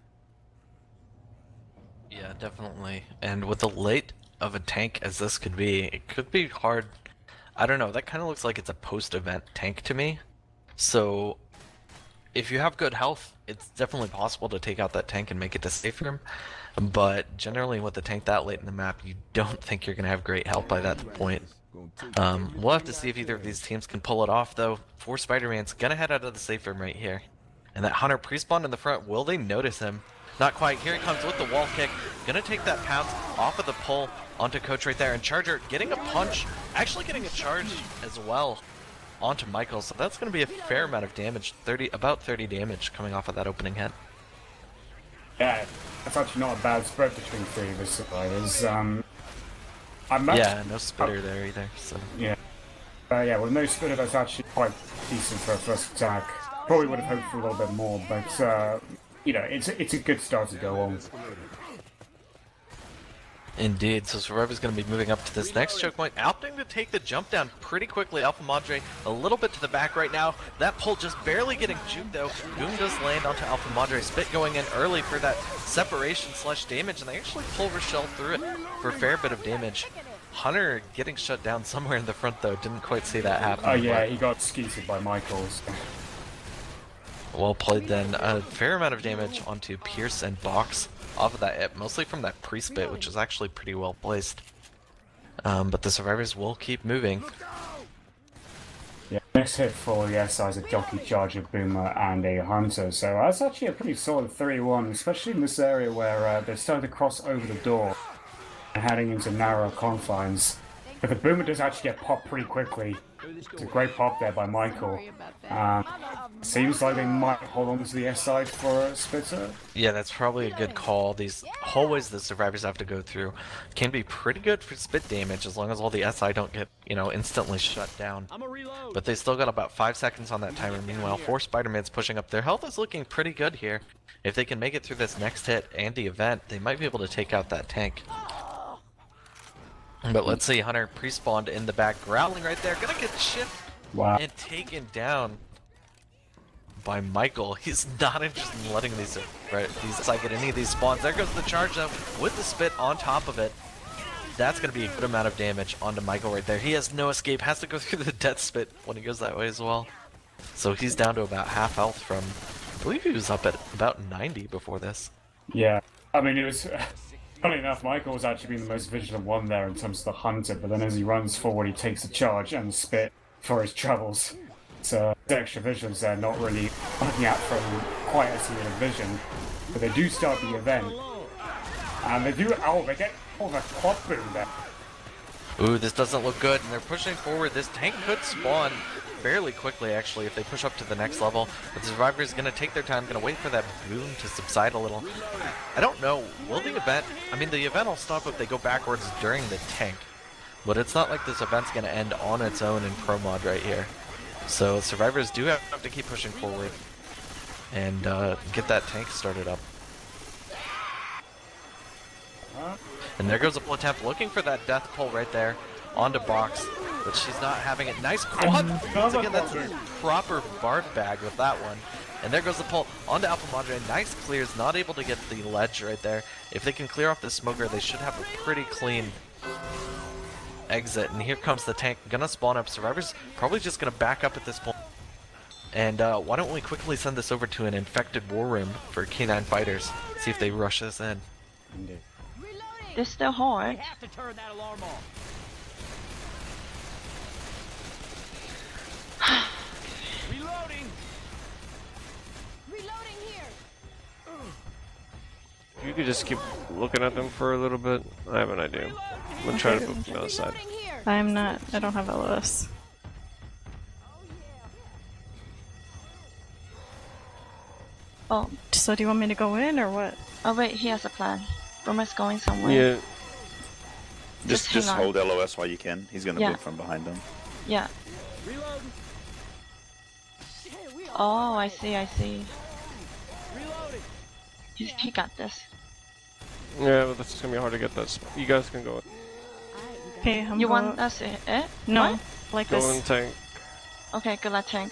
Yeah, definitely. And with the late of a tank as this could be, it could be hard. I don't know, that kind of looks like it's a post-event tank to me. So if you have good health, it's definitely possible to take out that tank and make it to safe room. But generally with the tank that late in the map, you don't think you're going to have great health by that point. Um, we'll have to see if either of these teams can pull it off, though. Four Spider-Man's going to head out of the safe room right here. And that Hunter pre-spawned in the front, will they notice him? Not quite. Here he comes with the wall kick. Gonna take that pounce off of the pull onto Coach right there. And Charger getting a punch, actually getting a charge as well onto Michael. So that's gonna be a fair amount of damage. thirty, about thirty damage coming off of that opening hit. Yeah, that's actually not a bad spread between three of the survivors. Um, I'm not, yeah, no spitter oh, there either. So yeah, uh, yeah. Well, no spitter. That's actually quite decent for a first attack. Probably would have hoped for a little bit more, but. Uh, You know, it's a, it's a good start to go on. Indeed, so Survivor's going to be moving up to this next choke point, opting to take the jump down pretty quickly. Alpha Madre a little bit to the back right now. That pull just barely getting juked though. Boom does land onto Alpha Madre. Spit going in early for that separation slash damage, and they actually pull Rochelle through it for a fair bit of damage. Hunter getting shut down somewhere in the front though, didn't quite see that happen. Oh yeah, he got skeeted by Michaels. Well played then. A fair amount of damage onto Pierce and Box off of that hit, mostly from that pre-spit, which is actually pretty well placed. Um, but the Survivors will keep moving. Yeah, next hit for the S I is a Jockey Charger, Boomer, and a Hunter. So that's actually a pretty solid three one, especially in this area where uh, they're starting to cross over the door and heading into narrow confines. But the Boomer does actually get popped pretty quickly. It's a great pop there by Michael. Um, seems like they might hold on to the S side for a Spitter. Yeah, that's probably a good call. These hallways the Survivors have to go through can be pretty good for spit damage as long as all the S I don't get, you know, instantly shut down. But they still got about five seconds on that timer. Meanwhile, four Spider-Mans pushing up. Their health is looking pretty good here. If they can make it through this next hit and the event, they might be able to take out that tank. But let's see, Hunter pre-spawned in the back, growling right there, gonna get chipped Wow. and taken down by Michael. He's not interested in letting these right these like get any of these spawns. There goes the charge though, with the spit on top of it. That's gonna be a good amount of damage onto Michael right there. He has no escape, has to go through the death spit when he goes that way as well. So he's down to about half health from, I believe he was up at about ninety before this. Yeah, I mean, it was... Funny enough, Michael was actually being the most vigilant one there in terms of the Hunter, but then as he runs forward, he takes the charge and the spit for his troubles. So the extra vigilance there, not really looking out from quite as unit of vision, but they do start the event. And they do, oh, they get oh, the quad boom there. Ooh, this doesn't look good, and they're pushing forward. This tank could spawn fairly quickly, actually, if they push up to the next level. But the Survivor is going to take their time, going to wait for that boom to subside a little. I don't know, will the event... I mean, the event will stop if they go backwards during the tank. But it's not like this event's going to end on its own in Pro Mod right here. So Survivors do have to keep pushing forward and uh, get that tank started up. And there goes a pull attempt, looking for that death pull right there onto Box, but she's not having it. Nice quad! Once again, that's a proper barf bag with that one. And there goes the pull onto Alpha Madre. Nice clears, not able to get the ledge right there. If they can clear off the smoker, they should have a pretty clean exit. And here comes the tank, gonna spawn up. Survivors probably just gonna back up at this point. And uh, why don't we quickly send this over to an infected war room for K nine fighters, see if they rush this in. Indeed. They're still hard. have to turn that alarm off. Reloading. Reloading here. You could just keep looking at them for a little bit. I have an idea. I'm gonna try to move from the other side. I'm not. I don't have L O S. Oh, So do you want me to go in or what? oh wait, he has a plan. Boomer's going somewhere. Yeah. Just Just just hang on. hold L O S while you can. He's gonna Yeah. move from behind them. Yeah. Reloading. Oh, I see, I see. Reloading. He, he got this. Yeah, but that's gonna be hard to get that. You guys can go. Okay, I'm You going. want us in it? No, What? like Go this. in tank. Okay, good luck, tank.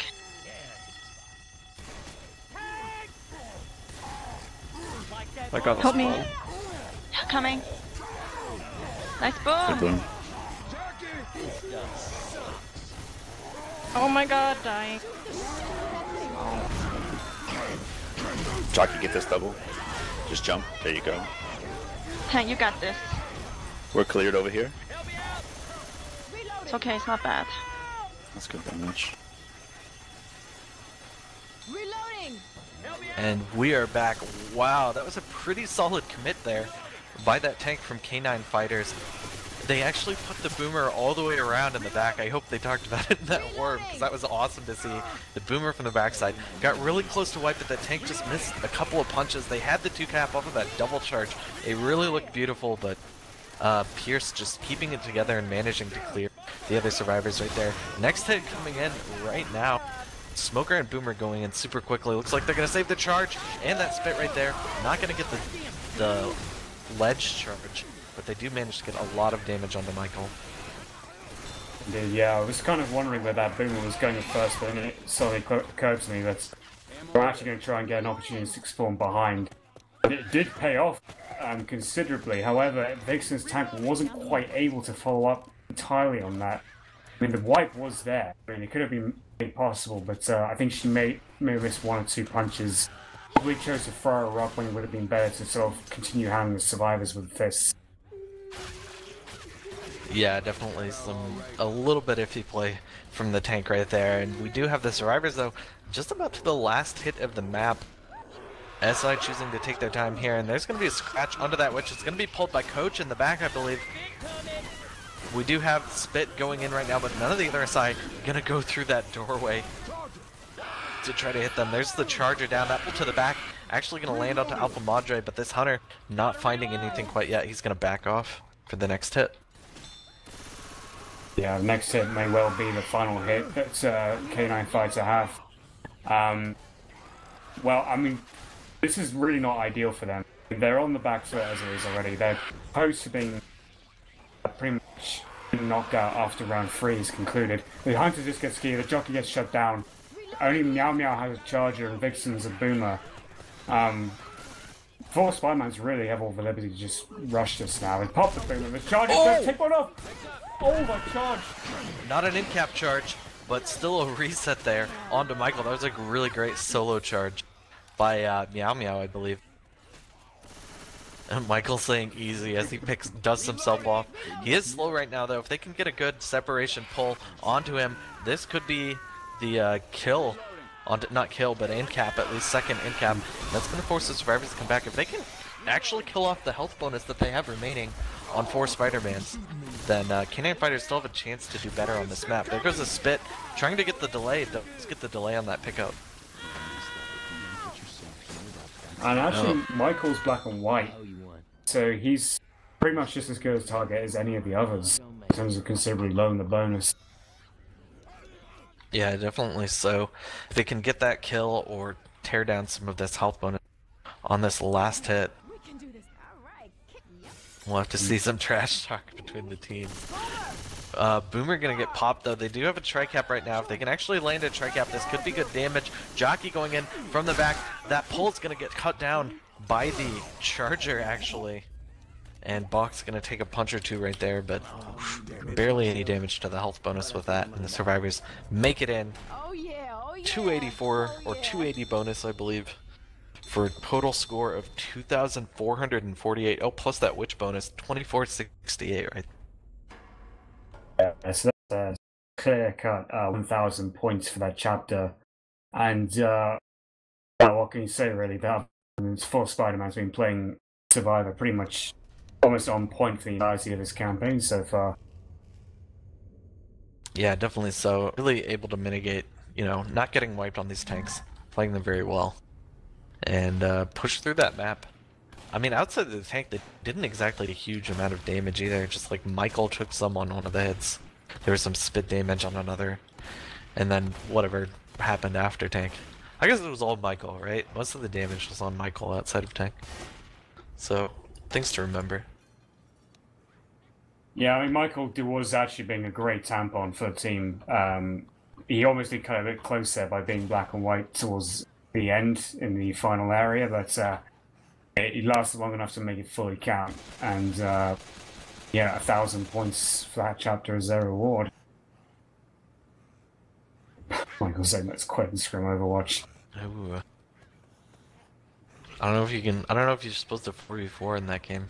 I got the Help me. spawn. Coming. Nice boom. Boom. Oh my god, dying. Jockey, get this double. Just jump. There you go. Tank, you got this. We're cleared over here. It's okay, it's not bad. That's good damage. Reloading. And we are back. Wow, that was a pretty solid commit there by that tank from K nine fighters. They actually put the boomer all the way around in the back. I hope they talked about it in that war, because that was awesome to see. The boomer from the backside got really close to wipe, but that tank just missed a couple of punches. They had the two cap off of that double charge. It really looked beautiful, but uh, Pierce just keeping it together and managing to clear the other survivors right there. Next hit coming in right now. Smoker and Boomer going in super quickly. Looks like they're going to save the charge, and that spit right there. Not going to get the, the ledge charge. but they do manage to get a lot of damage onto Michael. Indeed, yeah, I was kind of wondering where that boomer was going at first, but then it suddenly occurred to me that we're actually going to try and get an opportunity to spawn behind. And it did pay off um, considerably. However, Vixen's tank wasn't quite able to follow up entirely on that. I mean, the wipe was there. I mean, it could have been possible, but uh, I think she may, may have missed one or two punches. Probably chose to throw her up when it would have been better to sort of continue handling the survivors with fists. Yeah, definitely some a little bit iffy play from the tank right there, and we do have the survivors though just about to the last hit of the map. S I choosing to take their time here, and there's going to be a scratch onto that witch. It's going to be pulled by Coach in the back, I believe. We do have Spit going in right now, but none of the other S I going to go through that doorway to try to hit them. There's the charger down, that pull to the back, actually going to land onto Alpha Madre, but this Hunter not finding anything quite yet. He's going to back off for the next hit. Yeah, the next hit may well be the final hit that uh, K nine Fighter have. Um, well, I mean, this is really not ideal for them. They're on the back foot as it is already. They're close to being pretty much knocked out after round three is concluded. The Hunter just gets key, the jockey gets shut down. Only Meow Meow has a charger and Vixen's a boomer. Um, Four Spidermans really have all the liberty to just rush this now and pop the boomer. The charger's Oh! gonna take one off! Oh my charge! Not an in-cap charge, but still a reset there onto Michael. That was a really great solo charge by uh, Meow Meow, I believe. And Michael saying easy as he picks, dusts himself off. He is slow right now, though. If they can get a good separation pull onto him, this could be the uh, kill. Onto, not kill, but in-cap, at least second in-cap. That's going to force the survivors to come back. If they can actually kill off the health bonus that they have remaining on four Spider-Mans, then uh, K nine Fighters still have a chance to do better on this map. There goes the Spit, trying to get the delay. Let's get the delay on that pickup. And actually, Oh. Michael's black and white, so he's pretty much just as good a target as any of the others in terms of considerably lowering the bonus. Yeah, definitely so. If they can get that kill or tear down some of this health bonus on this last hit, we'll have to see some trash talk between the teams. Uh, Boomer gonna get popped though. They do have a tri-cap right now. If they can actually land a tri-cap, this could be good damage. Jockey going in from the back. That pull's gonna get cut down by the charger actually. And Bach's gonna take a punch or two right there, but barely any damage to the health bonus with that. And the survivors make it in. two eighty-four or two eighty bonus, I believe, for a total score of two thousand four hundred forty-eight. Oh, plus that witch bonus, twenty-four sixty-eight, right? Yeah, so that's a clear cut uh, one thousand points for that chapter. And uh, well, what can you say really? That four Spider-Man's been playing Survivor pretty much almost on point for the entirety of this campaign so far. Yeah, definitely so. Really able to mitigate, you know, not getting wiped on these tanks, playing them very well, and uh, push through that map. I mean, outside of the tank, they didn't exactly a huge amount of damage either. Just like Michael took some on one of the hits. There was some spit damage on another, and then whatever happened after tank. I guess it was all Michael, right? Most of the damage was on Michael outside of tank. So, things to remember. Yeah, I mean, Michael was actually being a great tampon for the team. Um, he almost did kind of a bit close there by being black and white towards the end in the final area, but uh, he lasted long enough to make it fully count. And uh, yeah, a thousand points for that chapter as their reward. Michael saying that's quite the scrim Overwatch. Ooh. I don't know if you can. I don't know if you're supposed to four v four in that game.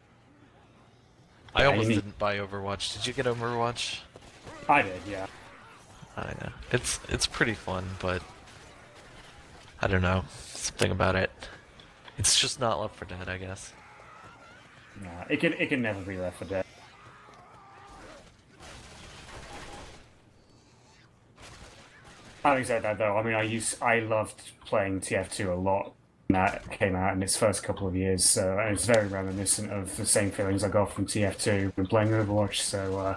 I Yeah, almost you need- didn't buy Overwatch. Did you get Overwatch? I did, yeah. I know. It's it's pretty fun, but I don't know. Something about it. It's just not Left four Dead, I guess. Nah, it can it can never be Left four Dead. Having said that, though, I mean, I used I loved playing T F two a lot when that came out in its first couple of years, so and it's very reminiscent of the same feelings I got from T F two when playing Overwatch. So uh,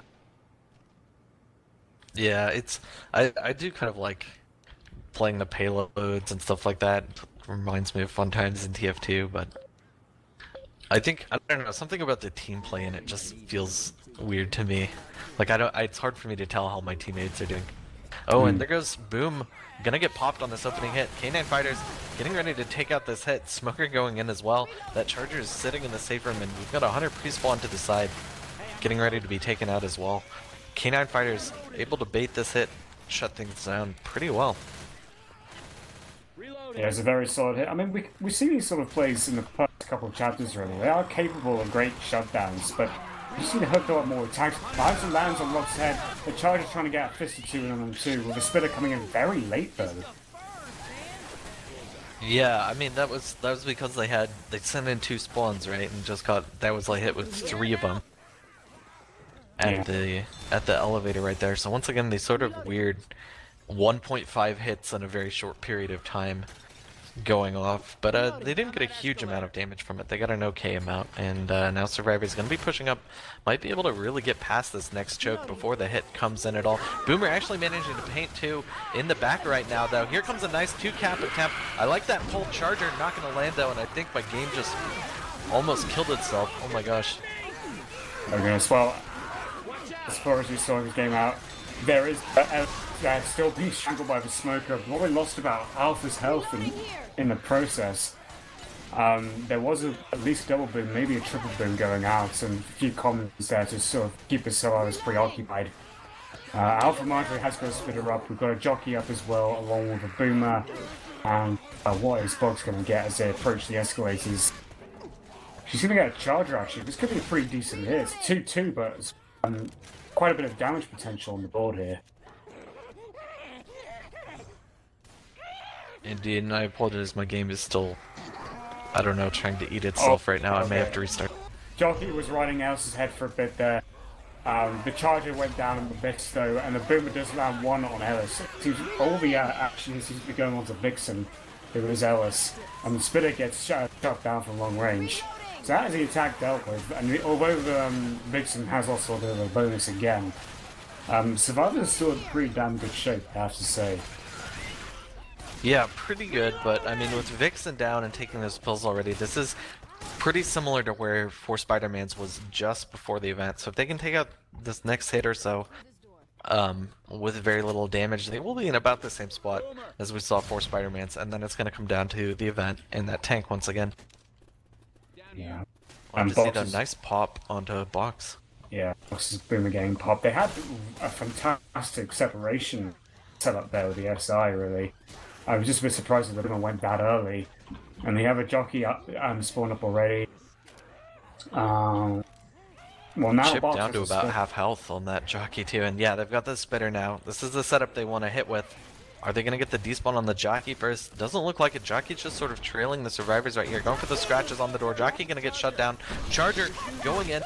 Yeah, it's I I do kind of like playing the payloads and stuff like that. It reminds me of fun times in T F two, but I think I don't know, something about the team play in it just feels weird to me. Like I don't, it's hard for me to tell how my teammates are doing. Oh, Mm. and there goes Boom, gonna get popped on this opening hit. K nine Fighters getting ready to take out this hit. Smoker going in as well. That Charger is sitting in the safe room, and we've got a Hunter pre-spawn to the side, getting ready to be taken out as well. K nine Fighters able to bait this hit, shut things down pretty well. Yeah, it's a very solid hit. I mean, we we see these sort of plays in the past couple of chapters. Really, they are capable of great shutdowns, but you see the hook a lot more attacks. Bounce and lands on Rock's head. The Charger's trying to get a fist or two in on them too, with the Spitter coming in very late though. Yeah, I mean that was that was because they had they sent in two spawns, right, and just got that was like hit with three of them at Yeah. the at the elevator right there. So once again, they sort of weird one point five hits in a very short period of time going off, but uh, they didn't get a huge amount of damage from it. They got an okay amount, and uh, now Survivor's going to be pushing up, might be able to really get past this next choke before the hit comes in at all. Boomer actually managing to paint two in the back right now, though. Here comes a nice two cap attempt. I like that pulled Charger, not going to land though, and I think my game just almost killed itself. Oh my gosh. Okay, well, as far as we saw this game out, there is uh, uh, still being strangled by the Smoker. Probably lost about half his health in, in the process. Um, there was a, at least double boom, maybe a triple boom going out, and a few comments there to sort of keep the survivors preoccupied. Uh, Alpha Marjorie has got a Spitter up, we've got a Jockey up as well, along with a Boomer, and uh, what is Box going to get as they approach the escalators? She's going to get a Charger actually. This could be a pretty decent hit. It's two two, but it's um, quite a bit of damage potential on the board here. Indeed, and I apologize, my game is still, I don't know, trying to eat itself Oh, right now. I may okay. have to restart. Jockey was riding Elsa's head for a bit there. Um, the Charger went down in the bits though, and the Boomer does land one on Ellis. Seems all the uh, action seems to be going on to Vixen, who is Ellis, and the Spitter gets shot, shot down from long range. So that is the attack dealt with, and the, although the, um, Vixen has also a bit of a bonus again, um, Survivor is still in pretty damn good shape, I have to say. Yeah, pretty good, but I mean, with Vixen down and taking those pills already, this is pretty similar to where four Spidermans was just before the event. So if they can take out this next hit or so um, with very little damage, they will be in about the same spot as we saw four Spidermans, and then it's going to come down to the event and that tank once again. Yeah. Want And to see Box that is- nice pop onto Box. Yeah, Box's Boomer getting popped. They had a fantastic separation set up there with the S I, really. I was just a bit surprised that the Boomer went that early. And they have a Jockey up and spawned up already. Um, well, now Chip Box down to has a about split- half health on that Jockey too, and yeah, they've got the Spitter now. This is the setup they want to hit with. Are they going to get the despawn on the Jockey first? Doesn't look like it. Jockey's just sort of trailing the Survivors right here. Going for the scratches on the door. Jockey going to get shut down. Charger going in.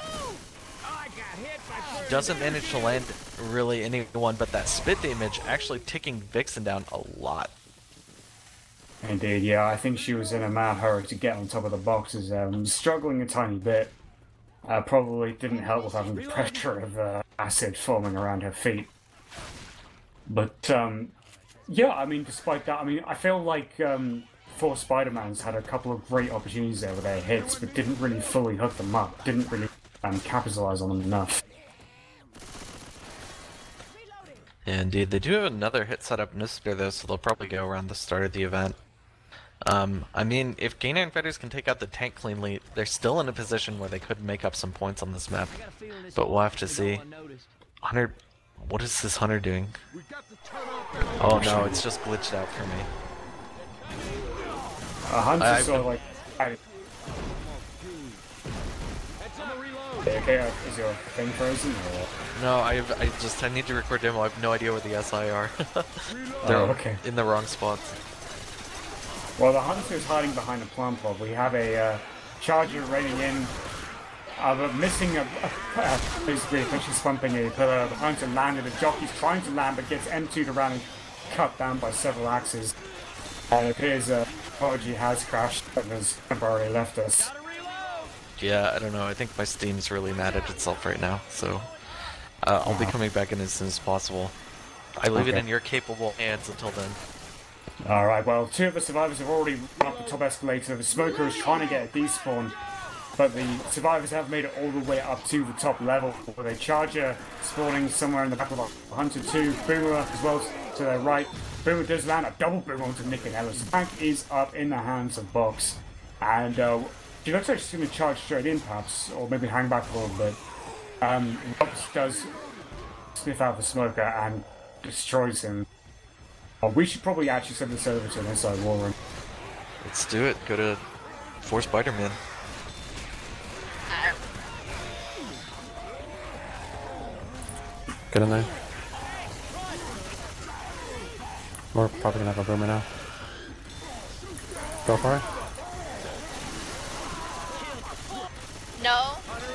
Doesn't manage to land really anyone, but that spit damage actually ticking Vixen down a lot. Indeed, yeah. I think she was in a mad hurry to get on top of the boxes. Um, struggling a tiny bit. Uh, probably didn't help with having the pressure of uh, acid forming around her feet. But, um, yeah, I mean, despite that, I mean, I feel like um, four Spidermans had a couple of great opportunities there with their hits, but didn't really fully hook them up. Didn't really um, capitalize on them enough. Indeed, they do have another hit setup in this Spitter though, so they'll probably go around the start of the event. Um, I mean, if K nine Fighters can take out the tank cleanly, they're still in a position where they could make up some points on this map. But we'll have to see. Hunter, what is this Hunter doing? Oh no, it's just glitched out for me. Uh, Hunter's I- sort of like... I, okay, uh, is your thing frozen? Or... No, I I just I need to record demo. I have no idea where the S I are. They're Oh, okay. in the wrong spots. Well, the Hunter is hiding behind a plant pod. We have a uh, Charger raining in, uh, but missing a, a, a basically, I think she's bumping a pillar. The Hunter landed, the Jockey's trying to land, but gets M two'd around and cut down by several axes. And it appears uh, Prodigy has crashed and has temporarily left us. Yeah, I don't know. I think my Steam's really mad at itself right now, so uh, I'll be coming back in as soon as possible. I leave it Okay. in your capable hands until then. Alright, well, two of the survivors have already run up the top escalator. The Smoker is trying to get a despawn. but the survivors have made it all the way up to the top level with a charger spawning somewhere in the back of a Hunter two, Boomer as well to their right. Boomer does land a double boom onto Nick and Ellis. The tank is up in the hands of Box, and uh, she looks like she's going to charge straight in perhaps, or maybe hang back a little bit. Um, Box does sniff out the smoker and destroys him. Oh, we should probably actually send this over to an inside war room. Let's do it. Go to for Spider-Man. Get in there. We're probably gonna have a boomer now. Go for it. No.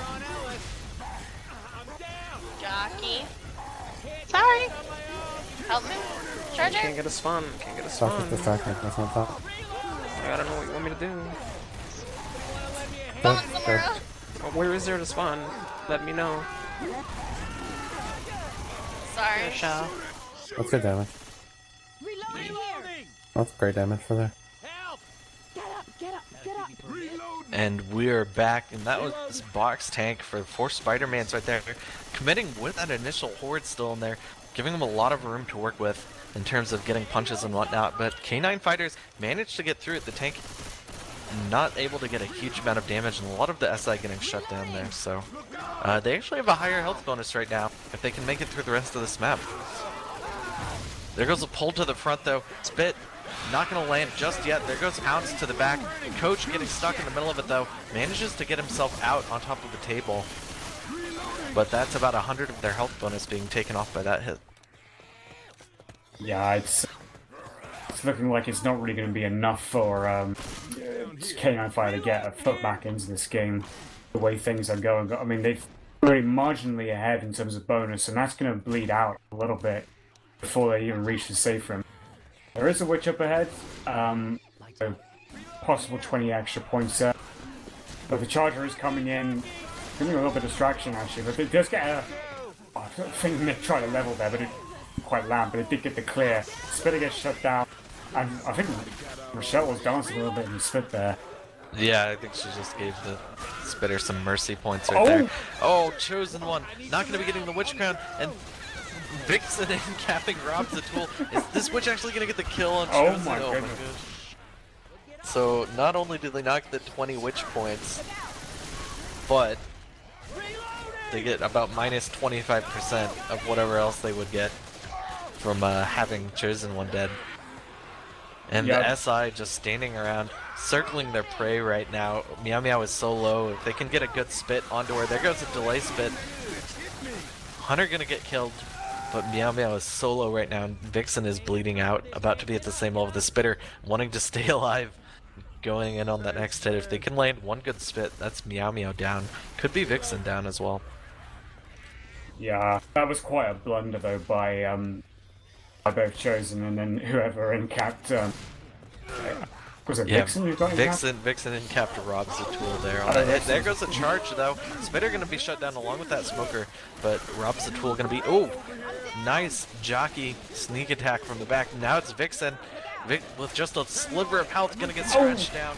Jockey. Sorry. Help me. Charger. Can't get a spawn. Can't get a Stop spawn. with distracting. That's not that. I don't know what you want me to do. Going somewhere else. Well, where is there to spawn? Let me know. Sorry. Show. That's good damage. That's great damage for there. And we are back, and that was this Box tank for four Spider-Mans right there, committing with that initial horde still in there, giving them a lot of room to work with in terms of getting punches and whatnot, but K nine fighters managed to get through it. The tank not able to get a huge amount of damage, and a lot of the S I getting shut down there, so uh, they actually have a higher health bonus right now if they can make it through the rest of this map. There goes a pull to the front though. Spit not going to land just yet. There goes Ounce to the back. Coach getting stuck in the middle of it though. Manages to get himself out on top of the table. But that's about one hundred of their health bonus being taken off by that hit. Yeah, it's, it's looking like it's not really going to be enough for um, K nine Fire to get a foot back into this game the way things are going. I mean, they've already marginally ahead in terms of bonus, and that's going to bleed out a little bit before they even reach the safe room. There is a witch up ahead, um, so possible twenty extra points there. But the charger is coming in, giving a little bit of distraction actually, but it does get a... Oh, I think Nick tried to level there, but it didn't quite land, but it did get the clear. Spitter gets shut down, and I think Rochelle was dancing a little bit in the spit there. Yeah, I think she just gave the Spitter some mercy points right Oh! there. Oh, Chosen One, not going to be getting the Witch Crown, and Vixen in capping Rob's the tool. Is this Witch actually going to get the kill on Oh Chosen? my Oh goodness. my gosh. So, not only did they knock the twenty Witch points, but they get about minus twenty-five percent of whatever else they would get from uh, having Chosen One dead. And Yep. the S I just standing around, circling their prey right now. Meow Meow is so low. If they can get a good spit onto her, there goes a delay spit. Hunter gonna get killed, but Meow Meow is so low right now, and Vixen is bleeding out, about to be at the same level. The Spitter wanting to stay alive, going in on that next hit. If they can land one good spit, that's Meow Meow down. Could be Vixen down as well. Yeah, that was quite a blunder though by um by both Chosen and then whoever incapped um was it Yeah, Vixen who got incapped? Vixen, Vixen incapped Rob's the tool there. On Oh, that hit. that's- There goes a charge though. Spitter gonna be shut down along with that smoker, but Rob's the tool gonna be. Oh, nice jockey sneak attack from the back. Now it's Vixen. Vic with just a sliver of health gonna get scratched down.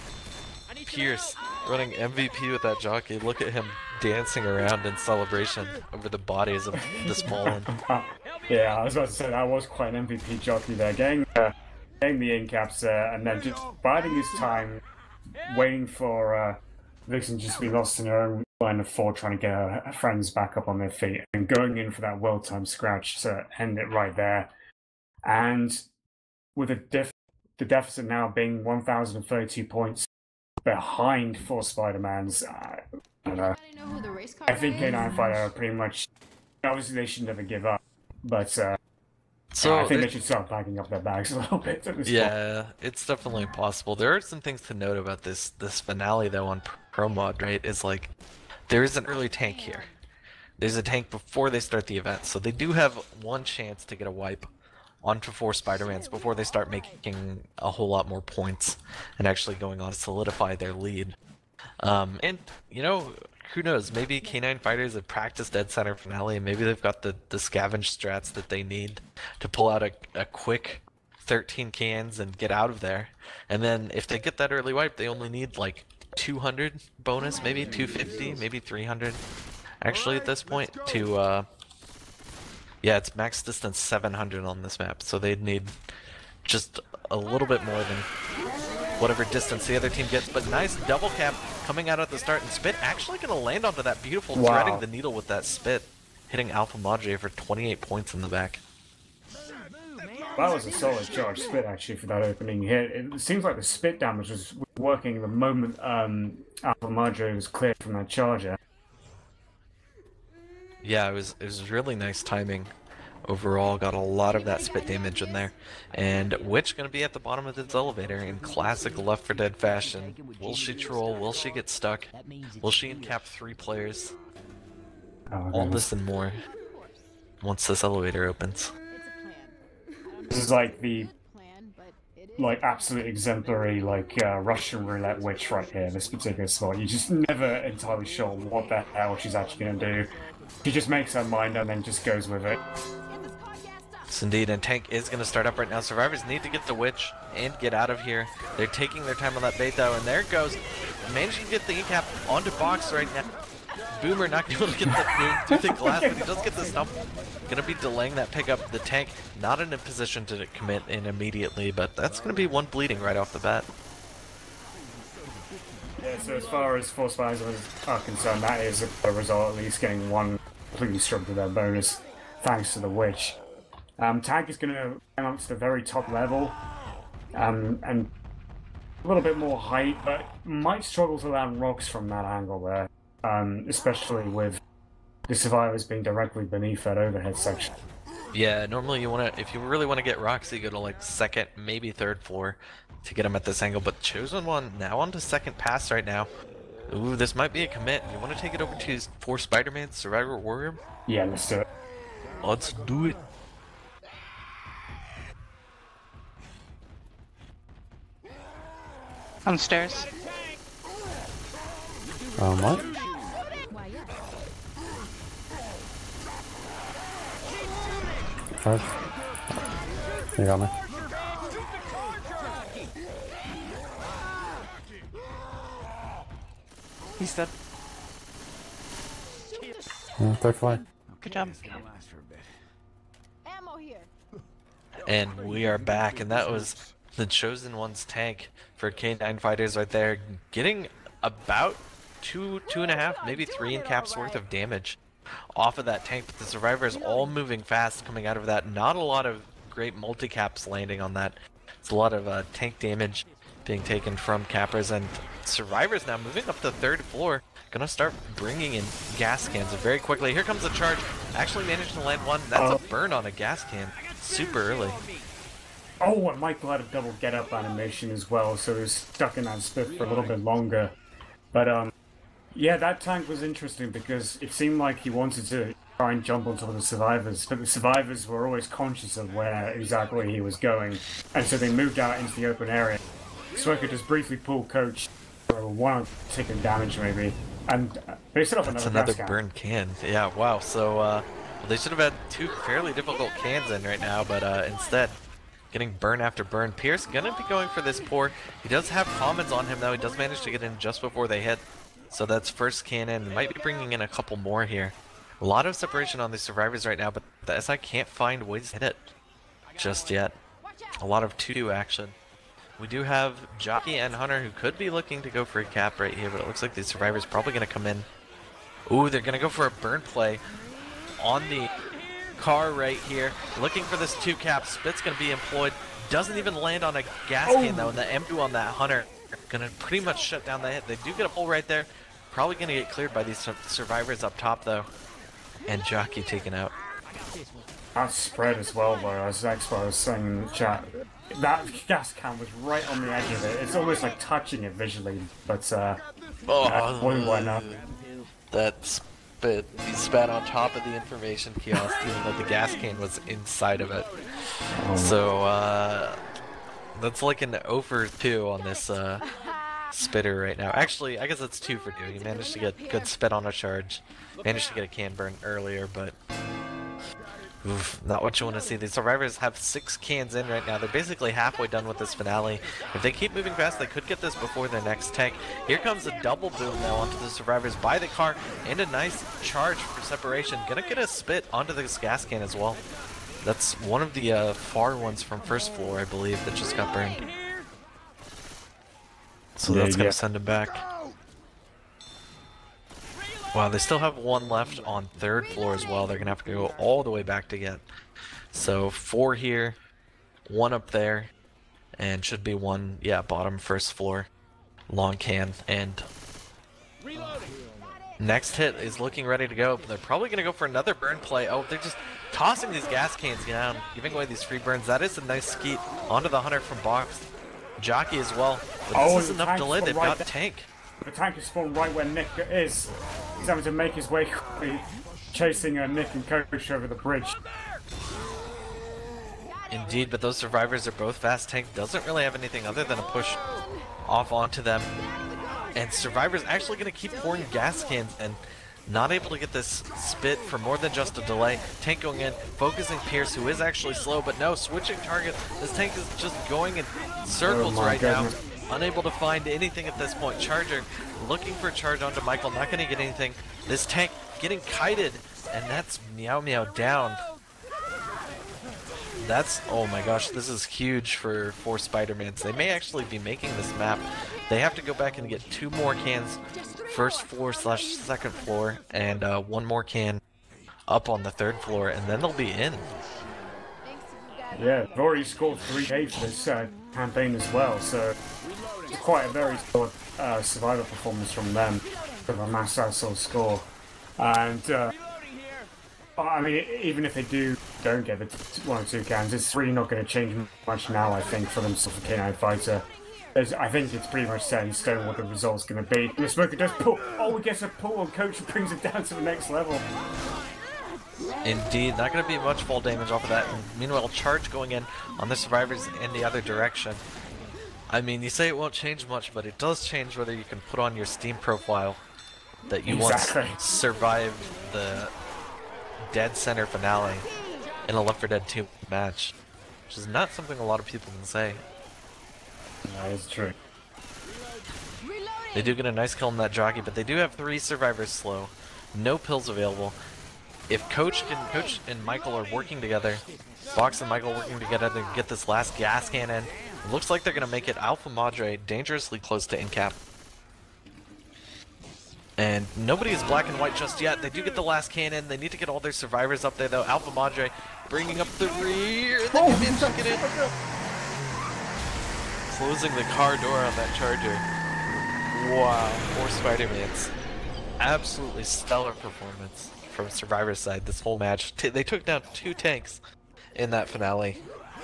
Pierce running M V P with that jockey. Look at him dancing around in celebration over the bodies of the small one. Yeah, I was about to say that was quite an M V P jockey there, getting, uh, getting the incaps there and then just biding his time, waiting for uh, Vixen just to be lost in her own line of four, trying to get her, her friends back up on their feet and going in for that well-timed scratch to end it right there. And with a def the deficit now being one thousand thirty-two points behind four Spider-Mans, uh, I don't know. I think K nine Fighter are pretty much, obviously they should never give up, but uh, So I think it- they should start packing up their bags a little bit at this point. Yeah, it's definitely possible. There are some things to note about this this finale though on Pro Mod, right? Is like there is an early tank here. There's a tank before they start the event, so they do have one chance to get a wipe onto four Spider-Mans before they start making a whole lot more points and actually going on to solidify their lead. Um, and you know, who knows? Maybe K nine Fighters have practiced Dead Center finale, and maybe they've got the the scavenge strats that they need to pull out a a quick thirteen cans and get out of there. And then if they get that early wipe, they only need like two hundred bonus, maybe two fifty, maybe three hundred. Actually, at this point, to uh, yeah, it's max distance seven hundred on this map, so they'd need just a little bit more than whatever distance the other team gets. But nice double cap coming out at the start, and Spit actually going to land onto that beautiful Wow. threading the needle with that Spit, hitting Alpha Madre for twenty-eight points in the back. That was a solid charge Spit actually for that opening hit. It seems like the Spit damage was working the moment um, Alpha Madre was cleared from that charger. Yeah, it was it was really nice timing. Overall, got a lot of that Spit damage in there. And Witch gonna be at the bottom of this elevator in classic Left four Dead fashion. Will she troll? Will she get stuck? Will she encap three players? Oh, All goodness. this and more once this elevator opens. This is like the like absolute exemplary like uh, Russian roulette witch right here. This particular spot, you're just never entirely sure what the hell she's actually gonna do. She just makes her mind and then just goes with it. Yes, indeed, and Tank is going to start up right now. Survivors need to get the Witch and get out of here. They're taking their time on that bait though, and there it goes. Managing to get the E-cap onto box right now. Boomer not able to get the too thick glass, but he does get the stump. Gonna be delaying that pickup. The Tank not in a position to commit in immediately, but that's gonna be one bleeding right off the bat. Yeah, so as far as Force Spiders are concerned, that is a result, at least getting one completely struck with their bonus, thanks to the Witch. Um, Tank is going to hang on to the very top level, um, and a little bit more height, but might struggle to land rocks from that angle there, um, especially with the Survivors being directly beneath that overhead section. Yeah, normally you want to, if you really want to get rocks, you go to like second, maybe third floor to get them at this angle, but Chosen One now on to second pass right now. Ooh, this might be a commit. You want to take it over to for Spiderman, Survivor Warrior? Yeah, let's do it. Let's do it. On the stairs. Um, what? Charge. You got me. He's dead. Yeah, third floor. Good job. Ammo here. And we are back, and that was the Chosen One's tank for K nine Fighters right there, getting about two, two and a half, maybe three in caps worth of damage off of that tank, but the Survivors all moving fast coming out of that. Not a lot of great multi-caps landing on that. It's a lot of uh, tank damage being taken from cappers, and Survivors now moving up the third floor, gonna start bringing in gas cans very quickly. Here comes the charge, actually managed to land one. That's a burn on a gas can, super early. Oh, and Michael had a double get-up animation as well, so he was stuck in that spit for a little bit longer. But, um, yeah, that tank was interesting because it seemed like he wanted to try and jump on top of the Survivors, but the Survivors were always conscious of where exactly he was going, and so they moved out into the open area. Smoker just briefly pulled Coach for one taking damage maybe, and uh, they set up That's another, another gas can. burn can. Yeah, wow. So uh, well, they should have had two fairly difficult cans in right now, but uh, instead, getting burn after burn. Pierce gonna be going for this pour. He does have commons on him though. He does manage to get in just before they hit. So that's first cannon. Might be bringing in a couple more here. A lot of separation on the Survivors right now, but the S I can't find ways to hit it just yet. A lot of two two action. We do have Jockey and Hunter who could be looking to go for a cap right here, but it looks like the Survivors probably going to come in. Ooh, they're going to go for a burn play on the car right here. Looking for this two cap. Spit's going to be employed. Doesn't even land on a gas Oh. can though, and the M two on that Hunter going to pretty much shut down the hit. They do get a pull right there. Probably going to get cleared by these Survivors up top though. And Jockey taken out. That spread as well though, as Expo was saying in the chat. That gas can was right on the edge of it. It's almost like touching it visually, but uh, Oh, uh, boy, why not? That spit, he spat on top of the information kiosk, even though the gas can was inside of it. Oh. So, uh, that's like an over two on this uh, spitter right now. Actually, I guess it's two for two. He managed to get good spit on a charge, managed to get a can burn earlier, but Oof, not what you want to see. The survivors have six cans in right now. They're basically halfway done with this finale. If they keep moving fast, they could get this before their next tank. Here comes a double boom now onto the survivors by the car, and a nice charge for separation. Gonna get a spit onto this gas can as well. That's one of the uh, far ones from first floor, I believe, that just got burned. So Yeah, that's gonna yeah. send him back. Wow, they still have one left on third floor as well. They're gonna have to go all the way back to get. So four here, one up there, and should be one, yeah, bottom first floor. Long can, and next hit is looking ready to go, but they're probably gonna go for another burn play. Oh, they're just tossing these gas cans down, giving away these free burns. That is a nice skeet onto the hunter from box. Jockey as well, but Oh, this is the enough tank's delay. got They've right got there. tank. The tank is spawned right where Nick is. He's having to make his way quickly, chasing uh, Nick and Coach over the bridge. Indeed, but those survivors are both fast. Tank doesn't really have anything other than a push off onto them. And survivors actually going to keep pouring gas cans and not able to get this spit for more than just a delay. Tank going in, focusing Pierce, who is actually slow, but no, switching target. This tank is just going in circles Oh my right goodness. now. Unable to find anything at this point. Charger looking for a charge onto Michael, not going to get anything. This tank getting kited, and that's Meow Meow down. That's, oh my gosh, this is huge for, for Spidermans. They may actually be making this map. They have to go back and get two more cans, first floor slash second floor, and uh, one more can up on the third floor, and then they'll be in. Yeah, they've already scored three K for this uh, campaign as well, so it's quite a very solid uh, survivor performance from them with a mass that sort of score. And uh, I mean, even if they do don't get the t one or two cans, it's really not going to change much now. I think for them for K nine Fighter. There's, I think it's pretty much set in stone what the result's going to be. And the Smoker does pull. Oh, he gets a pull on Coach and brings it down to the next level. Indeed, not going to be much fall damage off of that. And meanwhile, charge going in on the survivors in the other direction. I mean, you say it won't change much, but it does change whether you can put on your Steam profile that you Exactly. once survived the Dead Center finale in a Left four Dead two match, which is not something a lot of people can say. That is true. They do get a nice kill on that jockey, but they do have three survivors slow. No pills available. If Coach and Coach and Michael are working together, Fox and Michael working together to get this last gas can in, it looks like they're going to make it Alpha Madre dangerously close to in-cap. And nobody is black and white just yet. They do get the last can in. They need to get all their survivors up there, though. Alpha Madre bringing up the rear. And then Command took it in. Closing the car door on that Charger. Wow. Four Spider-Mans. Absolutely stellar performance from Survivor's side this whole match. T they took down two tanks in that finale.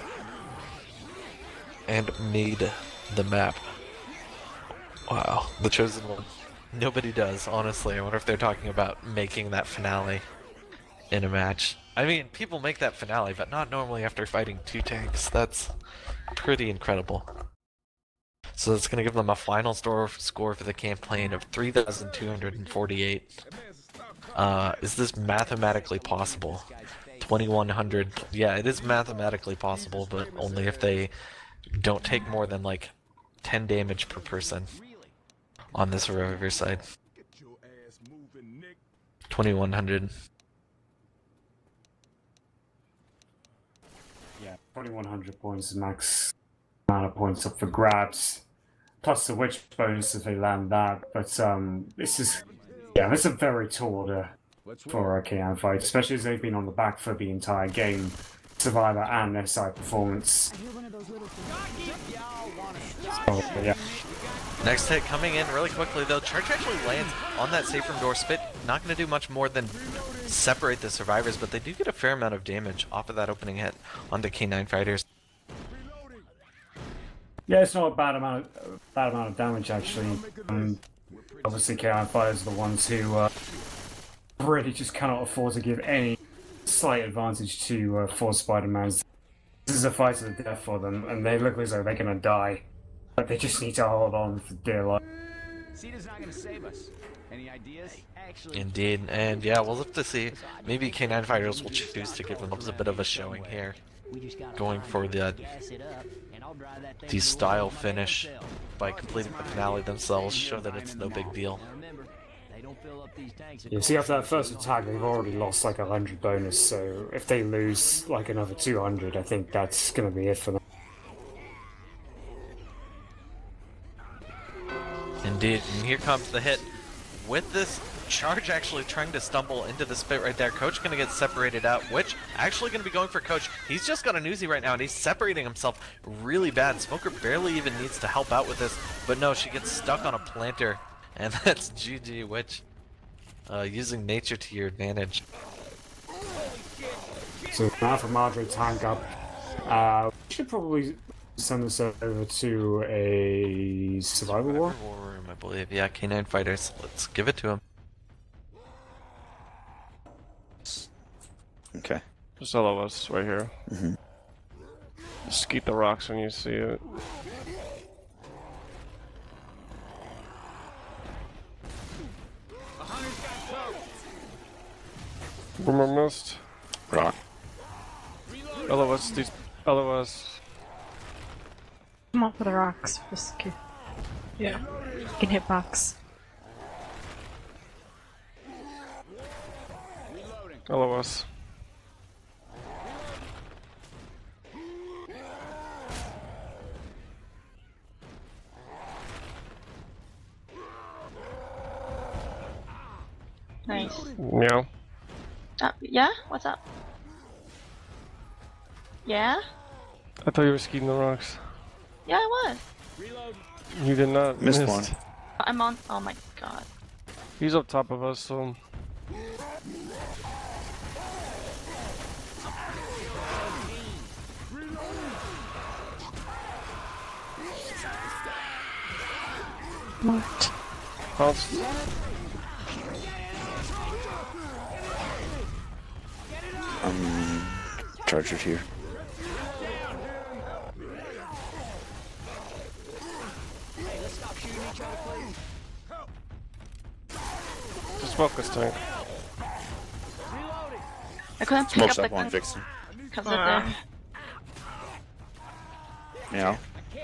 And made the map. Wow. The chosen one. Nobody does, honestly. I wonder if they're talking about making that finale in a match. I mean, people make that finale, but not normally after fighting two tanks. That's pretty incredible. So that's going to give them a final store score for the campaign of three thousand two hundred forty-eight. Uh, is this mathematically possible? twenty-one hundred. Yeah, it is mathematically possible, but only if they don't take more than like ten damage per person on this survivor side. twenty-one hundred. Yeah, twenty-one hundred points, max amount of points up for grabs. Plus the witch bonus if they land that. But um, this is, yeah, that's a very tall order for a K nine fight, especially as they've been on the back for the entire game. Survivor and S I performance. So, yeah. Next hit coming in really quickly though. Charge actually lands on that safe room door. Spit not going to do much more than separate the survivors, but they do get a fair amount of damage off of that opening hit onto K nine fighters. Yeah, it's not a bad amount of, bad amount of damage actually. Um, obviously K nine fighters are the ones who uh, really just cannot afford to give any slight advantage to uh, four Spider-Mans. This is a fight to the death for them, and they look as though they're going to die. But they just need to hold on for dear life. Cedar's not gonna save us. Any ideas? Actually, Indeed, and yeah, we'll have to see. Maybe K nine Fighters will choose to give themselves a bit of a showing here, going for the the style finish by completing the finale themselves, show that it's no big deal. You see, after that first attack, they've already lost like a hundred bonus, so if they lose like another two hundred, I think that's going to be it for them. Indeed, and here comes the hit. With this charge actually trying to stumble into the spit right there, Coach going to get separated out, which actually going to be going for Coach. He's just got an Uzi right now, and he's separating himself really bad. Smoker barely even needs to help out with this, but no, she gets stuck on a planter, and that's G G, Witch. Uh, using nature to your advantage. So now for Madre tank up, uh, we should probably send this over to a survival war. Survivor war room, I believe. Yeah, K nine Fighters. Let's give it to him. Okay. Just all of us right here. Mm-hmm. Skeet the rocks when you see it. Boomer missed. Rock. All of us, these, all of us. Come on for the rocks. Just keep... Yeah. You can hit box. All of us. Nice. Meow. Uh, yeah? What's up? Yeah? I thought you were skeeting the rocks. Yeah, I was. You did not. Missed Missed. one. I'm on. Oh my god. He's up top of us, so. Marked. Bounce. Um, Charger's here. Just focus tank. I couldn't pick Smokes up up the on gun Vixen. because of the. Meow.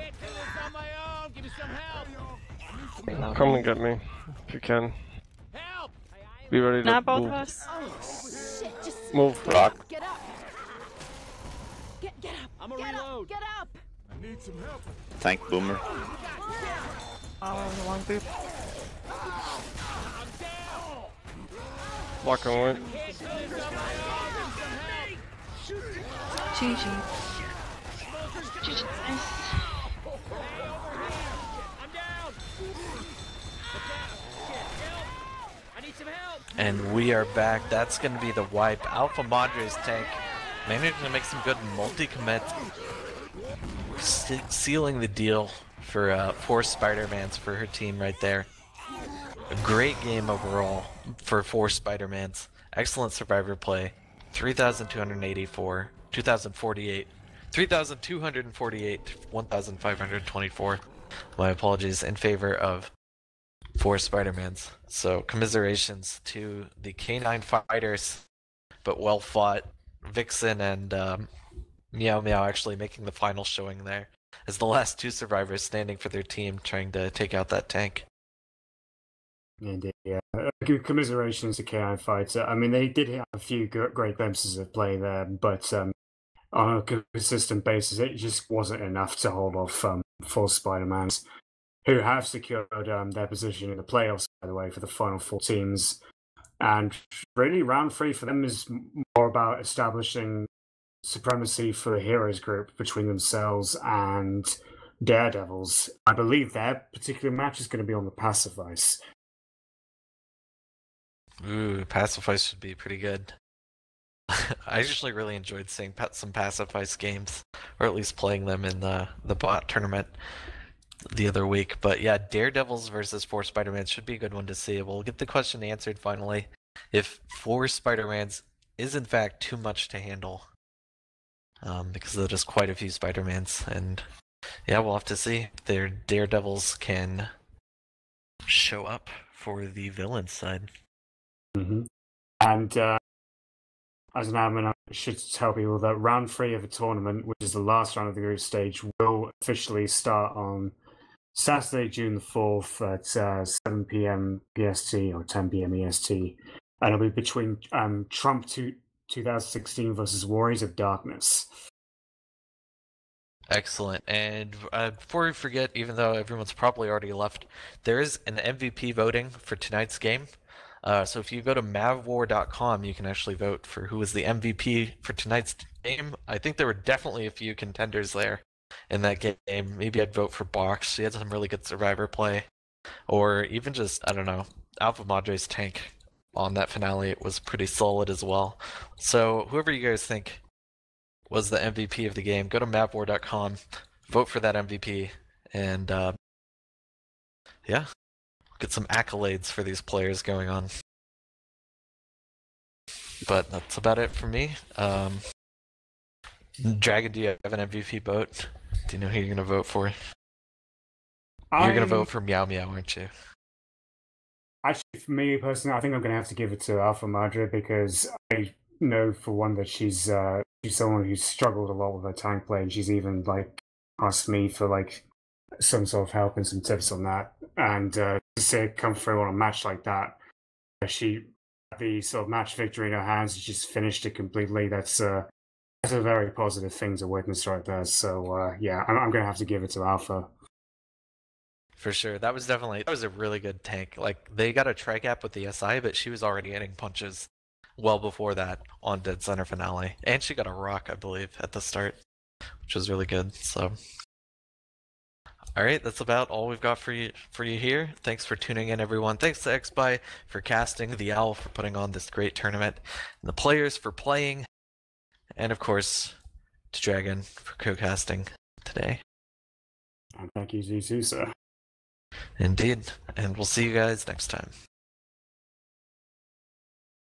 Come and get me, if you can. Be ready to Not both move. of us. Move. Rock. Get up. Get get up. I'm a get reload. Up, get up. I need some help. Tank Boomer. Oh, the long boot. Black and white. G G. G G. Nice. And we are back. That's going to be the wipe. Alpha Madre's tank managing to make some good multi-commit, se sealing the deal for uh, four Spider-Mans for her team right there. A great game overall for four Spider-Mans. Excellent survivor play. three thousand two hundred eighty-four, two thousand forty-eight, three thousand two hundred forty-eight, one thousand five hundred twenty-four. My apologies, in favor of four Spider-Mans. So commiserations to the K nine Fighters, but well fought. Vixen and um, Meow Meow actually making the final showing there as the last two survivors standing for their team trying to take out that tank. Indeed, yeah. Uh, commiserations to K nine Fighter. I mean, they did have a few great glimpses of play there, but um, on a consistent basis, it just wasn't enough to hold off um, four Spider-Mans, who have secured um, their position in the playoffs, by the way, for the final four teams. And really, round three for them is more about establishing supremacy for the Heroes group between themselves and Daredevils. I believe their particular match is going to be on the Pacifice. Ooh, Pacifice should be pretty good. I actually really enjoyed seeing some Pacifice games, or at least playing them in the, the bot tournament the other week. But yeah, Daredevils versus four Spider-Mans should be a good one to see. We'll get the question answered finally. If four Spider-Mans is in fact too much to handle, um, because there's just quite a few Spider-Mans, and yeah, we'll have to see if their Daredevils can show up for the villain side. Mm-hmm. And uh, as an admin, I should tell people that round three of the tournament, which is the last round of the group stage, will officially start on Saturday, June the fourth at uh, seven p m P S T or ten p m E S T. And it'll be between um, Trump two, twenty sixteen versus Warriors of Darkness. Excellent. And uh, before we forget, even though everyone's probably already left, there is an M V P voting for tonight's game. Uh, so if you go to mav war dot com, you can actually vote for who is the M V P for tonight's game. I think there were definitely a few contenders there in that game. Maybe I'd vote for Box. He had some really good survivor play. Or even just, I don't know, Alpha Madre's tank on that finale was pretty solid as well. So whoever you guys think was the M V P of the game, go to mav war dot com, vote for that M V P, and uh, yeah, get some accolades for these players going on. But that's about it for me. Um, Dragon, do you have an M V P vote? Do you know who you're gonna vote for? I'm... You're gonna vote for Meow Meow, aren't you? Actually, for me personally, I think I'm going to have to give it to Alpha Madre because I know for one that she's uh, she's someone who's struggled a lot with her tank play, and she's even like asked me for like some sort of help and some tips on that. And uh, to see it come through on a match like that, she had the sort of match victory in her hands, and she's finished it completely. That's uh, that's a very positive thing to witness right there. So uh, yeah, I'm, I'm going to have to give it to Alpha. For sure. That was definitely, that was a really good tank. Like, they got a tricap with the S I, but she was already hitting punches well before that on Dead Center finale. And she got a rock, I believe, at the start, which was really good. So, alright, that's about all we've got for you for you here. Thanks for tuning in, everyone. Thanks to X B Y for casting, the Owl for putting on this great tournament, and the players for playing, and of course, to Dragon for co-casting today. And thank you, Zizu, sir. Indeed, and we'll see you guys next time.